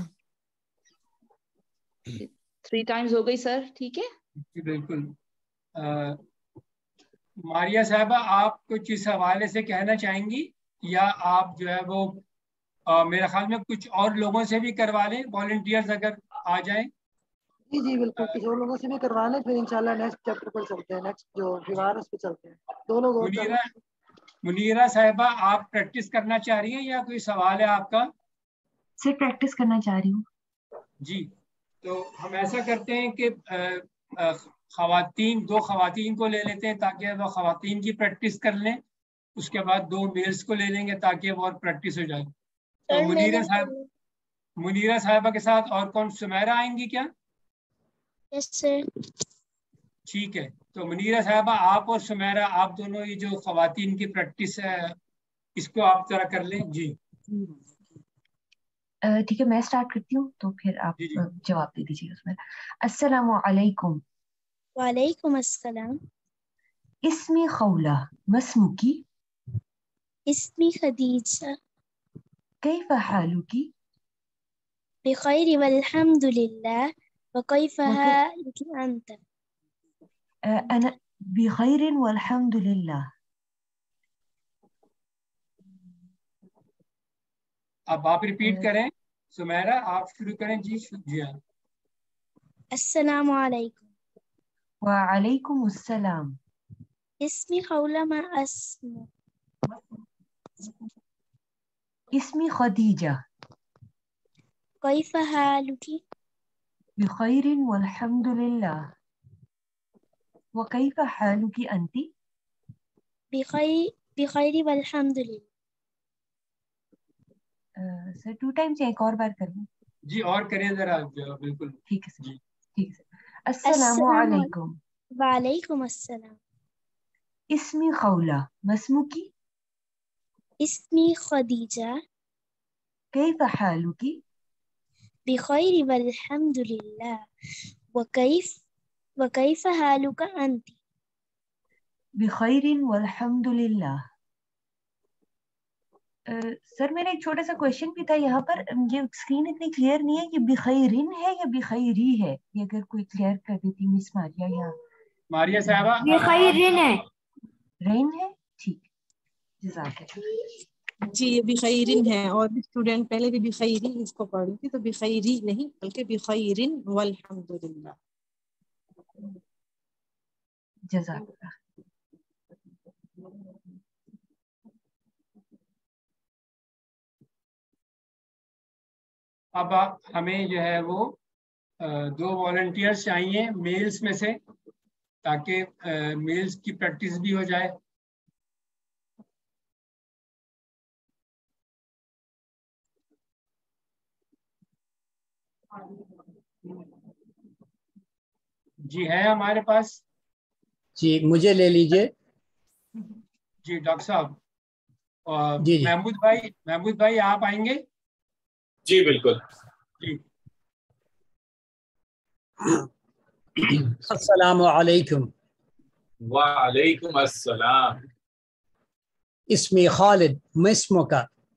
تھری ٹائمز ہو گئی سر، ٹھیک ہے؟ جی بالکل. ماریہ صاحبہ آپ کچھ اس حوالے سے کہنا چاہیں گی یا آپ جو ہے وہ آ, میرے خیال میں کچھ اور لوگوں سے بھی کروا لیں، والنٹیئرز اگر آ جائیں. جی جی بالکل، کچھ اور لوگوں سے بھی کروا لیں، پھر انشاءاللہ نیکسٹ چیپٹر پر چلتے ہیں، نیکسٹ جو دیوار اس پہ چلتے ہیں. دو لوگ اور منیرہ منیرہ صاحبہ آپ پریکٹس کرنا چاہ رہی ہیں یا کوئی سوال ہے آپ کا؟ سر پریکٹس کرنا چاہ رہی ہوں. جی تو ہم ایسا کرتے ہیں کہ آ, آ, خواتین دو خواتین کو لے لیتے ہیں تاکہ وہ خواتین کی پریکٹس کر لیں، اس کے بعد دو میلز کو لے لیں گے تاکہ وہ اور پریکٹس ہو جائے. تو منیرہ صاحب منیرہ صاحبہ کے ساتھ اور کون؟ سمیرہ آئیں گی کیا؟ یس سر. ٹھیک ہے، تو منیرہ صاحبہ آپ اور سمیرہ آپ دونوں یہ جو خواتین کی پریکٹس ہے اس کو آپ ذرا کر لیں. جی ٹھیک ہے، میں اسٹارٹ کرتی ہوں تو پھر آپ جواب دے دیجیے اس میں. السلام علیکم. وعلیکم السلام. اسمی خولہ ما اسمکی؟ اسمی خدیجہ. کیف حالکی؟ بخیر والحمد للہ. وکیف حالک انت؟ انا بخیر والحمد للہ. اب آپ ریپیٹ کریں. سمیرہ آپ شروع کریں. جی جی ہاں. السلام علیکم. وعلیکم السلام. اسمی خولہ ما اسم؟ اسمی خدیجہ. کیف حالک؟ بخیر والحمد للہ. وکیف حالک انتی؟ بخیر بخیر والحمد للہ. سر ٹو ٹائمز ایک اور بار کریں؟ جی اور کریں ذرا. بالکل ٹھیک ہے سر. ٹھیک ہے سر. السلام علیکم. وعلیکم السلام. اسمی خولہ ما اسمکی؟ اسمی خدیجہ. کیف حالکی؟ بخیر والحمد للہ. وکیف وکیف حالک انت؟ بخیر والحمد للہ. سر میرا ایک چھوٹا سا کوشچن بھی تھا یہاں پر، یہ اسکرین اتنی کلیئر نہیں ہے، یہ بخیرن ہے یا بخیری ہے؟ یہ اگر کوئی کلیئر کر دیتی مس ماریہ یا ماریہ صاحبہ. بخیرن ہے. رین ہے. ٹھیک. جزاک اللہ. جی یہ بخیرن ہے، اور اسٹوڈنٹ پہلے بھی بخیری اس کو پڑھی تھی، تو بخیری نہیں بلکہ بخیرن والحمد للہ. جزاک اللہ. اب ہمیں جو ہے وہ دو والنٹیئرس چاہیے میلز میں سے تاکہ میلز کی پریکٹس بھی ہو جائے. جی ہے ہمارے پاس. جی مجھے لے لیجئے. جی ڈاکٹر صاحب. جی جی محمود بھائی محمود بھائی آپ آئیں گے؟ جی بالکل. جی. السلام علیکم. وعلیکم السلام. اسمی خالد ما اسمك؟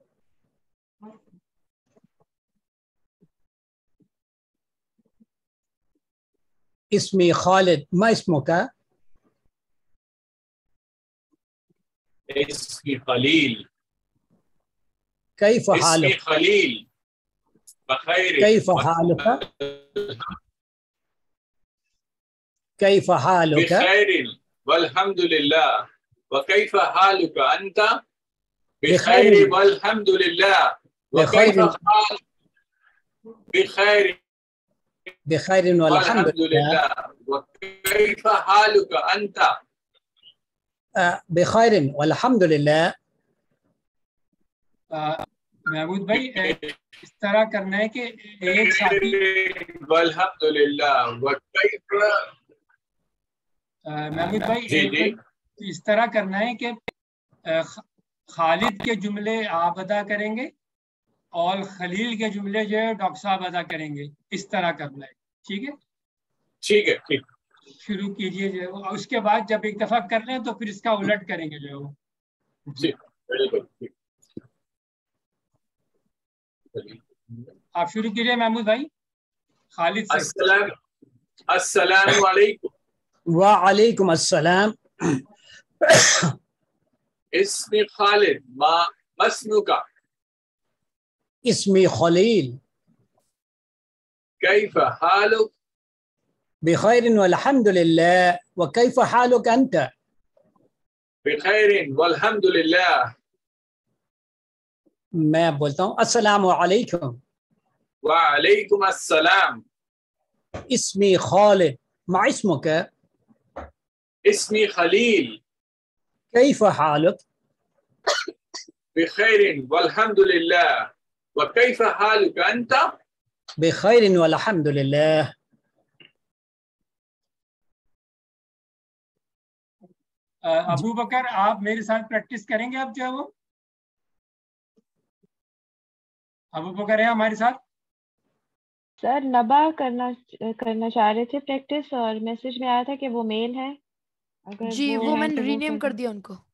اسمی خالد ما اسمك؟ اسمی خلیل. كيف اسمی حالك؟ خلیل. بخیر. كيف حالك؟ كيف حالك؟ بخیر والحمد لله. وكيف حالك أنت؟ بخير بخير والحمد لله. وكيف بخير حالك؟ بخير بخير والحمد والحمد لله. لله. وكيف حالك أنت؟ آه، بخير والحمد لله. محمود بھائی اس طرح کرنا ہے کہ ایک ساتھی والحمد للہ. وكيف محمود بھائی جی ایک جی اس طرح کرنا ہے کہ خالد کے جملے آپ ادا کریں گے اور خلیل کے جملے جو ہے ڈاکٹر صاحب ادا کریں گے. اس طرح کرنا ہے. ٹھیک ہے ٹھیک ہے ٹھیک. شروع کیجئے جو ہے وہ. اس کے بعد جب ایک دفعہ کر لیں تو پھر اس کا الٹ کریں گے جو ہے وہ. جی بالکل ٹھیک. آپ شروع کیجئے محمود بھائی خالد سے. السلام السلام علیکم. وعليكم السلام. اسمي خالد. ما ما اسمك؟ اسمي خليل. كيف حالك؟ بخير والحمد لله. وكيف حالك أنت؟ بخير والحمد لله. میں بولتا ہوں السلام علیکم. وعليكم السلام. اسمي خالد. ما اسمك؟ اسمي خليل. كيف حالك؟ بخير والحمد لله. وكيف حالك أنت؟ بخير والحمد لله. ابو بکر آپ میرے ساتھ پریکٹس کریں گے اب جو ہے وہ. ابو بکر ہے ہمارے ساتھ. سر نبا کرنا کرنا چاہ رہے تھے پریکٹس اور میسج میں آیا تھا کہ وہ میل ہے. اگر جی وہ وہ ہے میں نے تو ری وہ نیم کر کر دیں. دیا ان کو.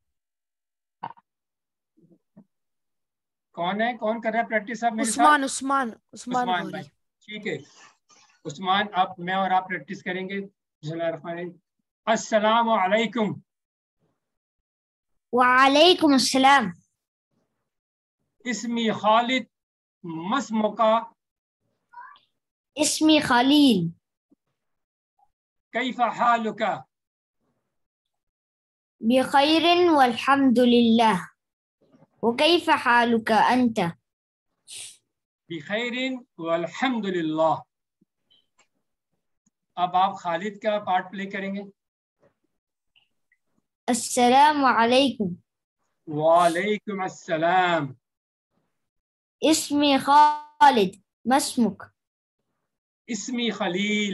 کون ہے کون کر رہا ہے پریکٹس آپ میرے عثمان ساتھ؟ عثمان عثمان عثمان غوری. بھائی. ٹھیک ہے عثمان آپ میں اور آپ پریکٹس کریں گے. بسم اللہ الرحمن الرحیم. السلام علیکم. وعلیکم السلام. اسمی خالد. ما اسمک؟ اسمی خلیل. کیف حالک؟ بخیر والحمد للہ. وکیف حالک انت؟ بخیر والحمد للہ. اب آپ خالد کا پارٹ پلے کریں گے. السلام علیکم. وعلیکم السلام. اسمی خالد. ما اسمک؟ اسمی خلیل.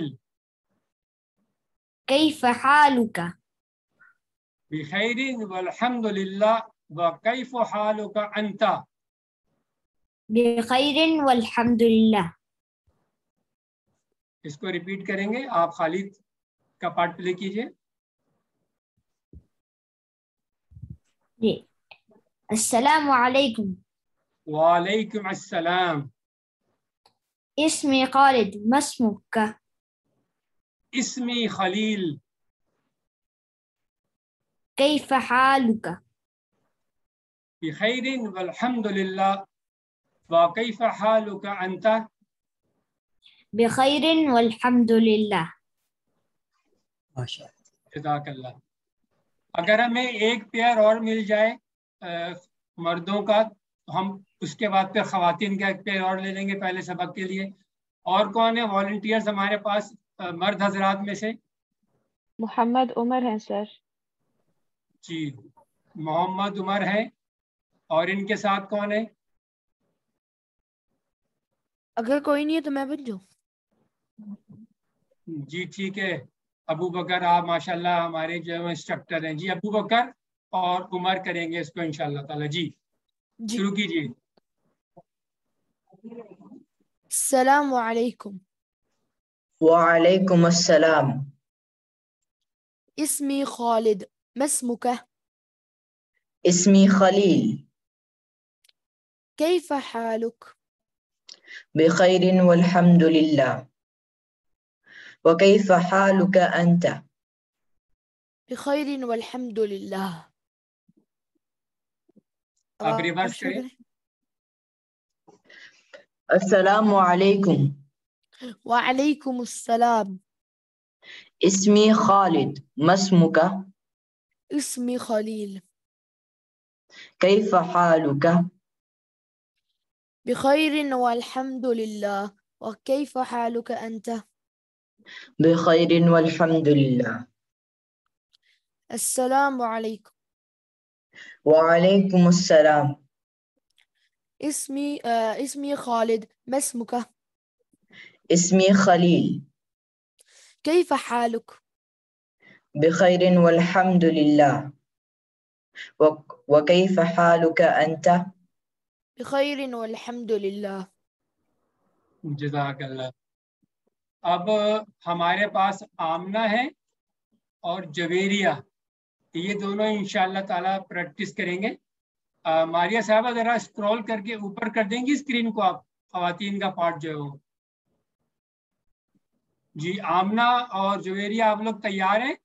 کیف حالک؟ بخیر والحمد للہ. وکیف حالک انت؟ بخیر والحمد للہ. اس کو ریپیٹ کریں گے. آپ خالد کا پارٹ پلے کیجئے. جی. السلام علیکم. وعلیکم السلام. اسمی خالد. ما اسمک؟ اسمی خلیل. کیف حالک؟ بخیر والحمد للہ. وکیف حالک انت؟ بخیر والحمد للہ. ماشاء اللہ. جزاک اللہ. اگر ہمیں ایک پیئر اور مل جائے مردوں کا تو ہم اس کے بعد پھر خواتین کا ایک پیئر اور لے لیں گے پہلے سبق کے لیے. اور کون ہے والنٹیئرز ہمارے پاس مرد حضرات میں سے؟ محمد عمر ہیں سر. جی محمد عمر ہے. اور ان کے ساتھ کون ہے؟ اگر کوئی نہیں ہے تو میں بن جاؤں. جی ٹھیک ہے. ابو بکر آپ ماشاءاللہ ہمارے جو انسٹرکٹر ہیں. جی ابو بکر اور عمر کریں گے اس کو انشاءاللہ تعالی. جی شروع کیجیے. السلام علیکم. وعلیکم السلام. اسمی خالد ما اسمك؟ اسمی خلیل. كيف حالك؟ بخير والحمد لله. وكيف حالك أنت؟ بخير والحمد لله. آپ ریورس کریں. السلام علیکم. وعلیکم السلام. اسمی خالد ما اسمك؟ اسمی خلیل. كيف حالك؟ بخير والحمد لله. وكيف حالك أنت؟ بخير والحمد لله. السلام عليكم. وعليكم السلام. اسمي آه اسمي خالد ما اسمك؟ اسمي خليل. كيف حالك؟ بخير والحمد لله. وكيف حالك أنت؟ بخير والحمد لله. جزاک اللہ. اب ہمارے پاس آمنہ ہے اور جویریہ، یہ دونوں انشاءاللہ تعالی پریکٹس کریں گے. ماریہ صاحبہ ذرا اسکرول کر کے اوپر کر دیں گی اسکرین کو آپ، خواتین کا پارٹ جو ہے وہ. جی آمنہ اور جویریہ آپ لوگ تیار ہیں؟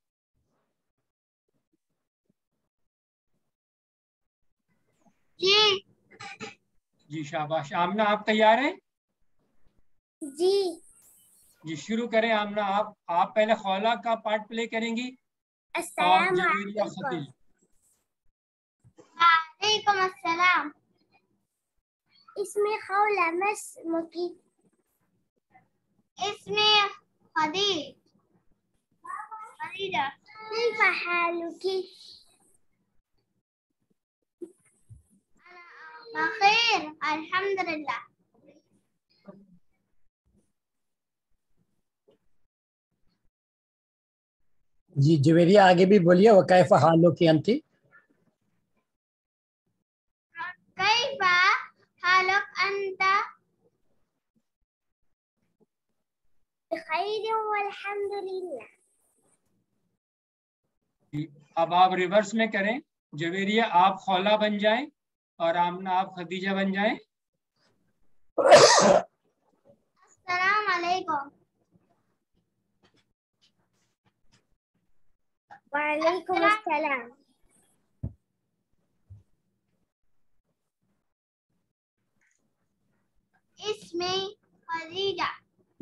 جی جی شاباش. آمنہ آپ تیار ہیں؟ جی جی شروع کریں. آمنہ آپ آپ پہلے خولا کا پارٹ پلے کریں گی اور السلام جویریہ علیکم. خدیج. وعلیکم السلام. اسمی خولہ ما اسمکی؟ اسمی خدیج. خدیجہ. کیف حالکی؟ بخیر الحمدللہ. جی جویریہ آگے بھی بولیے. وکیف حالک انتی؟ کیف حالک انت؟ بخیر والحمدللہ. جی اب آپ ریورس میں کریں. جویریہ آپ خولا بن جائیں اور آمنہ آپ خدیجہ بن جائیں. السلام علیکم. وعلیکم السلام. اسمی خدیجہ.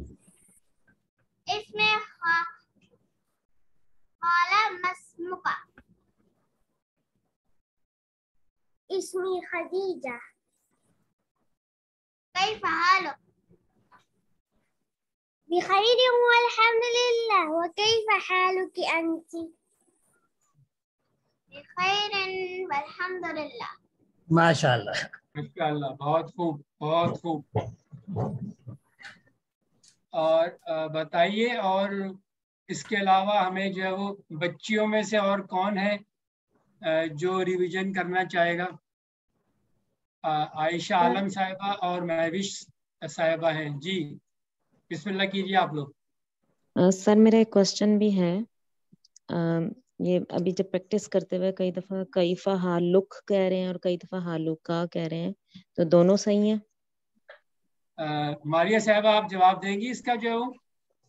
اسمی خالہ ما اسمک؟ اسمی خدیجہ. کیف حالک؟ بخیر والحمد للہ. وکیف حالک انت؟ بخیر والحمد للہ. ماشاء اللہ. ماشاء اللہ. بہت خوب بہت خوب. اور بتائیے، اور اس کے علاوہ ہمیں جو ہے وہ بچیوں میں سے اور کون ہے جو ریویژن کرنا چاہے گا؟ عائشہ عالم صاحبہ اور مہوش صاحبہ ہیں. جی بسم اللہ کیجیے آپ لوگ. سر میرا ایک کوشچن بھی ہے. یہ ابھی جب پریکٹس کرتے ہوئے کئی دفعہ کیفا حالک کہہ رہے ہیں اور کئی دفعہ حالکا کہہ رہے ہیں، تو دونوں صحیح ہیں؟ ماریہ صاحبہ آپ جواب دیں گی اس کا جو ہے؟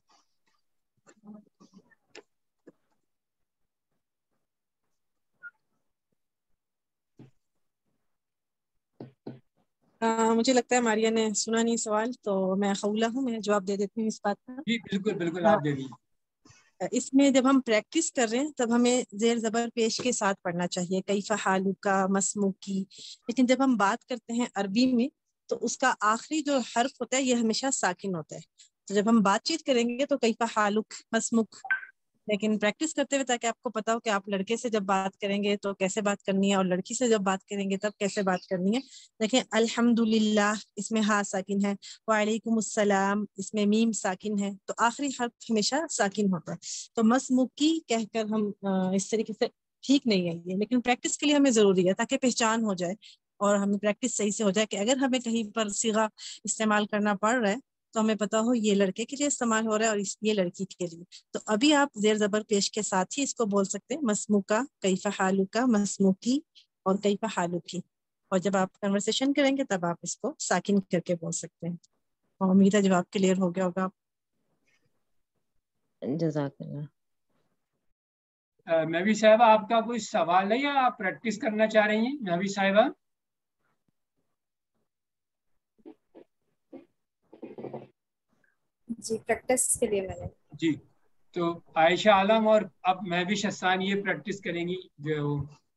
آ, مجھے لگتا ہے ماریہ نے سنا نہیں سوال، تو میں خولہ ہوں، میں جواب دے دیتی ہوں اس بات کا. جی بالکل بالکل ہاں. آپ دے دیجیے. اس میں جب ہم پریکٹس کر رہے ہیں تب ہمیں زیر زبر پیش کے ساتھ پڑھنا چاہیے کیف حالک مسموکی. لیکن جب ہم بات کرتے ہیں عربی میں تو اس کا آخری جو حرف ہوتا ہے یہ ہمیشہ ساکن ہوتا ہے. تو جب ہم بات چیت کریں گے تو کیف حالک مسموک. لیکن پریکٹس کرتے ہوئے تاکہ آپ کو پتا ہو کہ آپ لڑکے سے جب بات کریں گے تو کیسے بات کرنی ہے اور لڑکی سے جب بات کریں گے تب کیسے بات کرنی ہے. دیکھیں الحمدللہ اس میں ہا ساکن ہے, وعلیکم السلام اس میں میم ساکن ہے, تو آخری حرف ہمیشہ ساکن ہوتا ہے. تو مسموکی کہہ کر ہم اس طریقے سے ٹھیک نہیں ہے یہ, لیکن پریکٹس کے لیے ہمیں ضروری ہے تاکہ پہچان ہو جائے اور ہمیں پریکٹس صحیح سے ہو جائے کہ اگر ہمیں کہیں پر صیغہ استعمال کرنا پڑ رہا ہے تو ہمیں پتا ہو یہ لڑکے کے لیے استعمال ہو رہا ہے اور یہ لڑکی کے لیے. تو ابھی آپ زیر زبر پیش کے ساتھ ہی اس کو بول سکتے ہیں مسموکا, کیف حالکا, مسموکی اور کیف حالکی. اور جب آپ کنورسیشن کریں گے تب آپ اس کو ساکن کر کے بول سکتے ہیں. اور امید ہے جواب کلیئر ہو گیا ہوگا. جزاک اللہ. مہوی صاحبہ آپ کا کوئی سوال ہے یا آپ پریکٹس کرنا چاہ رہی ہیں مہوی صاحبہ؟ جی پریکٹس کے لیے میں نے. جی تو عائشہ عالم اور اب مہوش حسان یہ پریکٹس کریں گی جو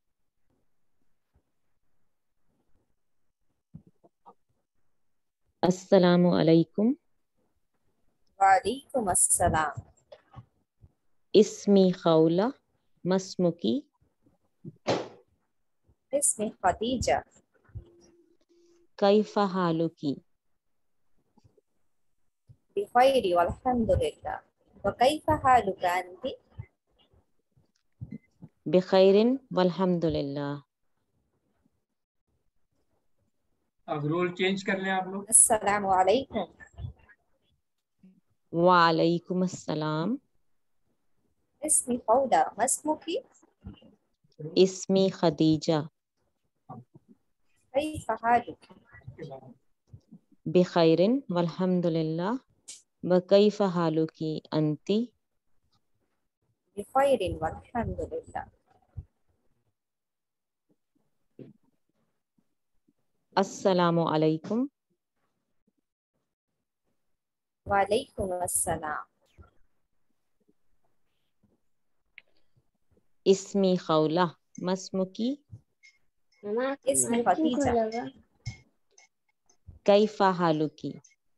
السلام علیکم. وعلیکم السلام. اسمی خولہ مسمکی. اسمی خدیجہ. کیف حالکی. بخیر والحمد للہ. وکیف حالک انت. بخیر والحمد للہ. اب رول چینج کر لیں آپ لوگ. السلام علیکم. وعلیکم السلام. اسمی خولہ مسمکی. اسمی خدیجہ. کیف حالک. بخیر والحمد للہ. وکیف حالکی انتی. بخیر والحمد للہ. السلام علیکم. وعلیکم السلام. اسمی خولہ مسمکی. اسمی خدیجہ. کیف حالکی.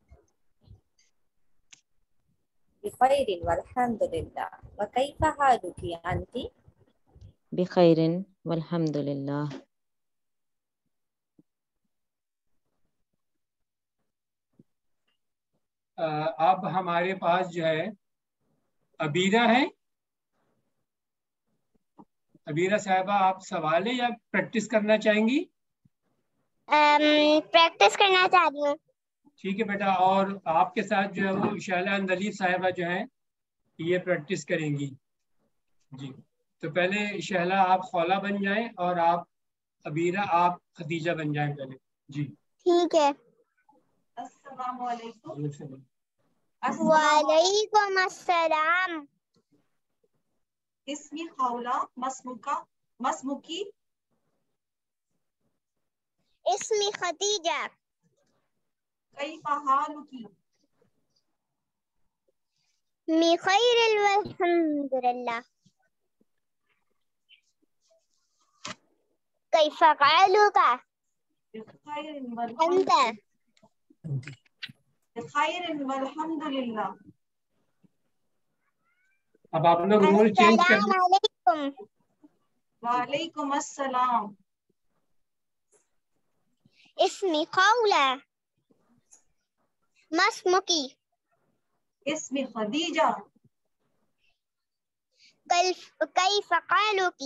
بخیر والحمد للہ. وکیف حالک انت. بخیر والحمد للہ. اب ہمارے پاس جو ہے عبیرہ ہے. عبیرہ صاحبہ آپ سوال ہے یا پریکٹس کرنا چاہیں گی؟ پریکٹس کرنا چاہ رہی ہوں. ٹھیک ہے بیٹا. اور آپ کے ساتھ جو ہے وہ شعلہ اندلیب صاحبہ جو ہیں یہ پریکٹس کریں گی. جی تو پہلے شعلہ آپ خولہ بن جائیں اور آپ عبیرہ آپ خدیجہ بن جائیں پہلے. جی ٹھیک ہے. السلام علیکم. وعلیکم السلام. اسمی خولہ مسموکا مسموکی. اسمی خدیجہ. کیف حالکی. بخیر والحمد للہ. کیف حالک بخیر انت. بخیر والحمد للہ. اب آپ لوگ رول چینج کر السلام علیکم. وعلیکم السلام. اسمی خولہ مسمکی. اسمی خدیجہ. کیف حالک.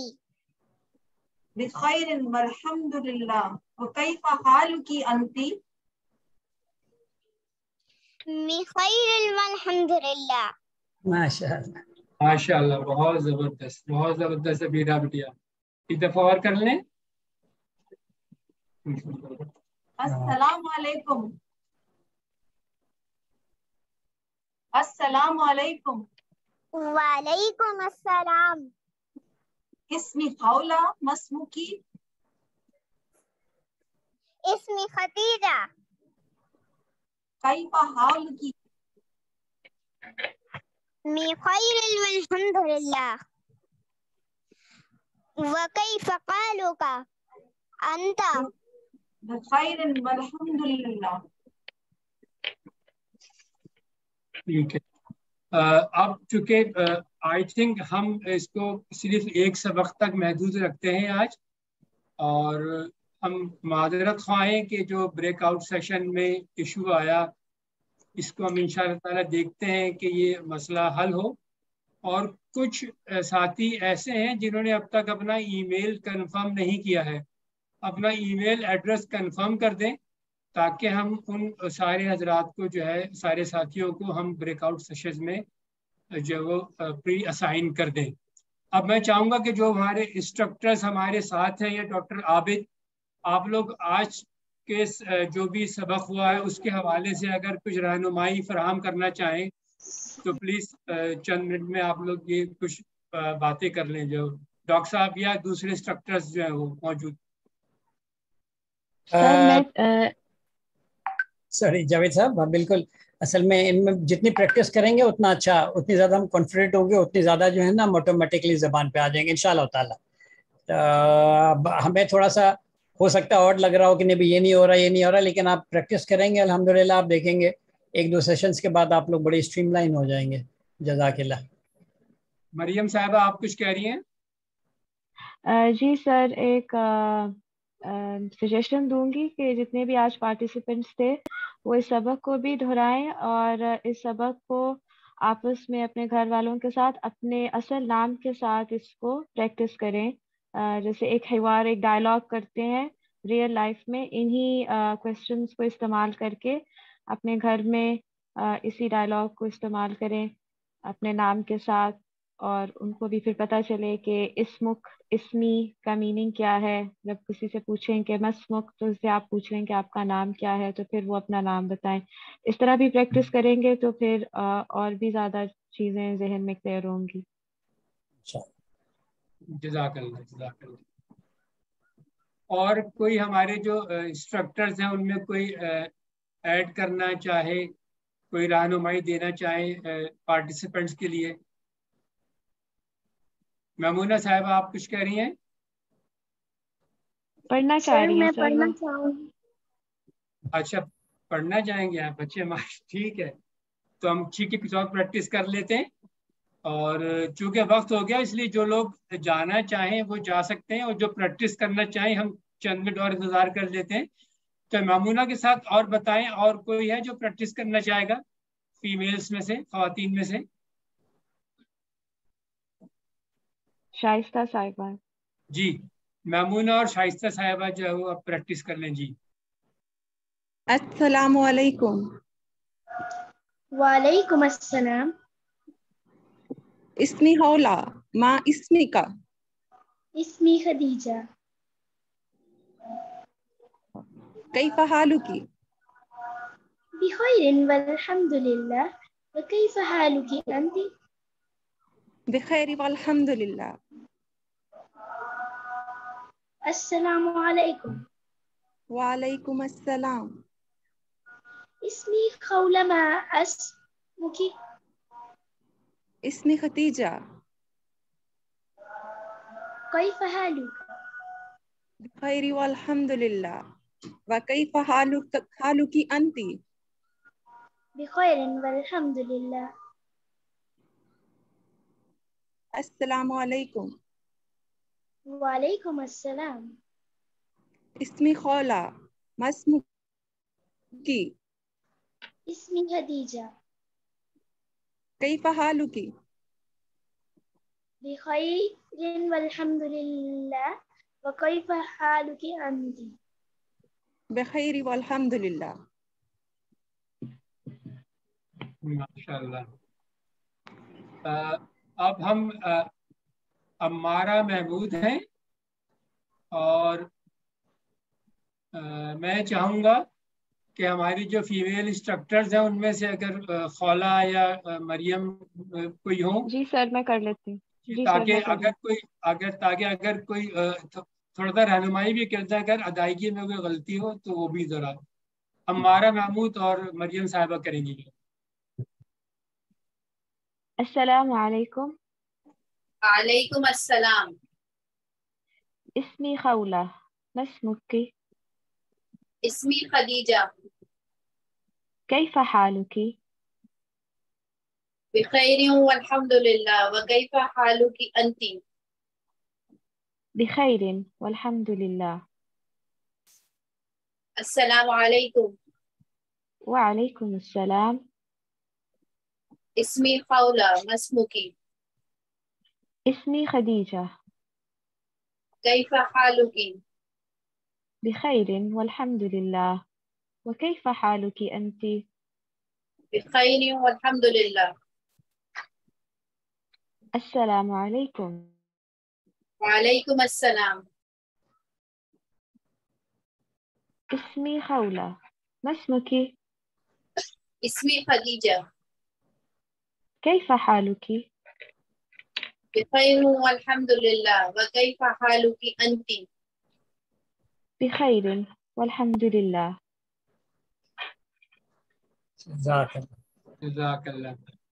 بخیر والحمد للہ. وکیف حالک انت. بخیر والحمد للہ. ماشاء اللہ. ماشاء اللہ. بہت زبردست بہت زبردست عبیرہ بٹیا. ایک دفعہ اور کر لیں. السلام علیکم. السلام علیکم. وعلیکم السلام. اسمی خولہ مسموکی. اسمی خدیجہ. کیف حالکی. بخير والحمد لله وكيف حالك أنت بخير والحمد لله. ٹھیک ہے. اب چونکہ آئی تھنک ہم اس کو صرف ایک سبق تک محدود رکھتے ہیں آج, اور ہم معذرت خواہ ہیں کہ جو بریک آؤٹ سیشن میں ایشو آیا اس کو ہم ان شاء اللہ تعالیٰ دیکھتے ہیں کہ یہ مسئلہ حل ہو. اور کچھ ساتھی ایسے ہیں جنہوں نے اب تک اپنا ای میل کنفرم نہیں کیا ہے, اپنا ای میل ایڈریس کنفرم کر دیں تاکہ ہم ان سارے حضرات کو جو ہے سارے ساتھیوں کو ہم بریک آؤٹ سیشن میں جو وہ پری اسائن کر دیں. اب میں چاہوں گا کہ جو ہمارے انسٹرکٹرز ہمارے ساتھ ہیں یا ڈاکٹر عابد, آپ لوگ آج کے جو بھی سبق ہوا ہے اس کے حوالے سے اگر کچھ رہنمائی فراہم کرنا چاہیں تو پلیز چند منٹ میں آپ لوگ یہ کچھ باتیں کر لیں, جو ڈاکٹر صاحب یا دوسرے انسٹرکٹرز جو ہیں وہ موجود. سوری جاوید صاحب, بالکل اصل میں ان میں جتنی پریکٹس کریں گے اتنا اچھا, اتنی زیادہ ہم کانفیڈنٹ ہوں گے, اتنی زیادہ جو ہے نا ہم آٹومیٹکلی زبان پہ آ جائیں گے انشاءاللہ تعالیٰ. ہمیں تھوڑا سا ہو سکتا ہے اور لگ رہا ہو کہ نہیں یہ نہیں ہو رہا یہ نہیں ہو رہا, لیکن آپ پریکٹس کریں گے الحمدللہ آپ دیکھیں گے ایک دو سیشنز کے بعد آپ لوگ بڑی اسٹریم لائن ہو جائیں گے. جزاک اللہ. مریم صاحبہ آپ کچھ کہہ رہی ہیں؟ جی سر, ایک سجیشن دوں گی کہ جتنے بھی آج پارٹیسپینٹس تھے وہ اس سبق کو بھی دہرائیں اور اس سبق کو آپس میں اپنے گھر والوں کے ساتھ اپنے اصل نام کے ساتھ اس کو پریکٹس کریں. جیسے ایک حوار ایک ڈائلاگ کرتے ہیں ریئل لائف میں, انہی کویسچنس کو استعمال کر کے اپنے گھر میں اسی ڈائلاگ کو استعمال کریں اپنے نام کے ساتھ, اور ان کو بھی پھر پتہ چلے کہ اسمک اسمی کا میننگ کیا ہے. جب کسی سے پوچھیں کہ مسمک تو اس سے آپ پوچھ لیں کہ آپ کا نام کیا ہے, تو پھر وہ اپنا نام بتائیں. اس طرح بھی پریکٹس کریں گے تو پھر اور بھی زیادہ چیزیں ذہن میں کلیئر ہوں گی. جزاک اللہ جزاک اللہ. اور کوئی ہمارے جو انسٹرکٹرز ہیں ان میں کوئی ایڈ کرنا چاہے, کوئی رہنمائی دینا چاہے پارٹیسپینٹس کے لیے؟ میمونہ صاحبہ آپ کچھ کہہ رہی ہیں؟ پڑھنا چاہ رہی ہیں سر. پڑھنا چاہوں گی. اچھا پڑھنا چاہیں گے آپ بچے ہمارے, ٹھیک ہے تو ہم ٹھیک ہے کچھ اور پریکٹس کر لیتے ہیں. اور چونکہ وقت ہو گیا اس لیے جو لوگ جانا چاہیں وہ جا سکتے ہیں, اور جو پریکٹس کرنا چاہیں ہم چند منٹ اور انتظار کر لیتے ہیں. تو مامونہ کے ساتھ اور بتائیں, اور کوئی ہے جو پریکٹس کرنا چاہے گا فیمیلز میں سے, خواتین میں سے؟ شائستہ صاحبہ. جی مامونہ اور شائستہ صاحبہ جو ہے وہ اب پریکٹس کر لیں. جی السلام علیکم. وعلیکم السلام. اسمی حولا ما اسمی کا. اسمی خدیجہ. کیف حالکی. بخیر والحمد للہ. وکیف حالکی انتی. بخیر والحمد للہ. السلام علیکم. وعلیکم السلام. اسمی خولہ ما اسمکی. اسمی ختیجہ. کیف حالک. بخیر والحمد للہ. وکیف حالکی انتی. بخیر والحمد للہ. السلام علیکم. وعلیکم السلام. اسمی خولا ما اسمکی. اسمی خدیجہ. کیف حالکی. بخیر والحمد للہ. وکیف حالکی انتی. بخیر والحمد للہ. ماشاء اللہ. اب ہم امارہ محمود ہیں, اور میں چاہوں گا کہ ہماری جو فیمیل انسٹرکٹرز ہیں ان میں سے اگر خولہ یا مریم کوئی ہوں. جی سر میں کر لیتی ہوں. جی تاکہ اگر کوئی اگر تاکہ اگر کوئی تھوڑا سا رہنمائی بھی کرتا ہے, اگر ادائیگی میں کوئی غلطی ہو تو وہ بھی ذرا امارہ محمود اور مریم صاحبہ کریں گی. السلام علیکم. وعليكم السلام. اسمی خولہ. ما اسمك؟ اسمي خديجة. كيف حالك؟ بخير والحمد لله. وكيف حالك أنت؟ بخير والحمد لله. السلام عليكم. وعليكم السلام. اسمي خولة. ما اسمك؟ اسمي خديجة. كيف حالك؟ بخير والحمد لله. وكيف حالك أنت؟ بخير والحمد لله. السلام عليكم. وعليكم السلام. اسمي خولة. ما اسمك؟ اسمي خديجة. كيف حالك؟ بخير والحمد لله. وكيف حالك أنت؟ بخير والحمد لله. جزاک اللہ. جزاک اللہ.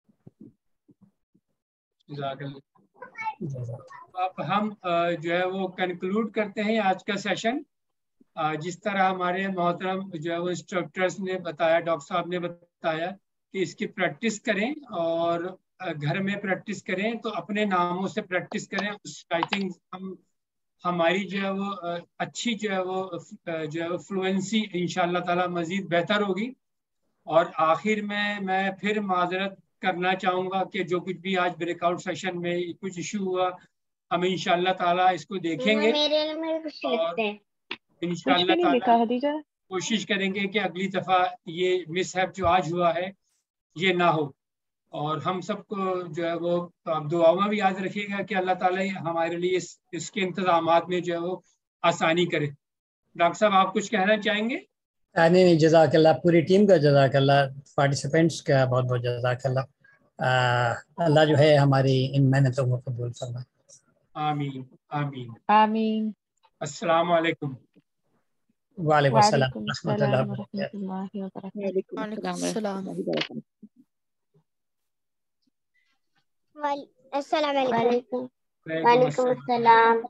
جزاک اللہ. اب ہم جو ہے وہ کنکلوڈ کرتے ہیں آج کا سیشن. جس طرح ہمارے محترم جو ہے وہ انسٹرکٹرز نے بتایا، ڈاکٹر صاحب نے بتایا کہ اس کی پریکٹس کریں اور گھر میں پریکٹس کریں، تو اپنے ناموں سے پریکٹس کریں. آئی تھنک ہم ہماری جو ہے وہ اچھی جو ہے وہ جو ہے وہ فلوئنسی انشاءاللہ تعالی مزید بہتر ہوگی. اور آخر میں میں پھر معذرت کرنا چاہوں گا کہ جو کچھ بھی آج بریک آؤٹ سیشن میں کچھ ایشو ہوا، ہم انشاءاللہ تعالی اس کو دیکھیں گے اور انشاءاللہ تعالی کوشش کریں گے کہ اگلی دفعہ یہ مس ہیپ جو آج ہوا ہے یہ نہ ہو. اور ہم سب کو جو ہے وہ آپ دعاؤں میں بھی یاد رکھیے گا کہ اللہ تعالی ہمارے لیے اس, اس کے انتظامات میں جو ہے وہ آسانی کرے. ڈاکٹر صاحب آپ کچھ کہنا چاہیں گے؟ نہیں نہیں جزاک اللہ، پوری ٹیم کا جزاک اللہ، پارٹیسپینٹس کا بہت بہت جزاک اللہ. اللہ جو ہے ہماری ان محنتوں کو قبول فرمائے. آمین آمین آمین. السلام علیکم. وعلیکم السلام وعلیکم ورحمۃ اللہ السلام ورحمۃ اللہ وبرکاتہ. وعلیکم وعلیکم السلام السلام. ورحمۃ اللہ وبرکاتہ. السلام علیکم. وعلیکم وعلیکم السلام.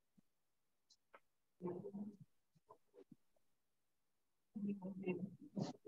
السلام.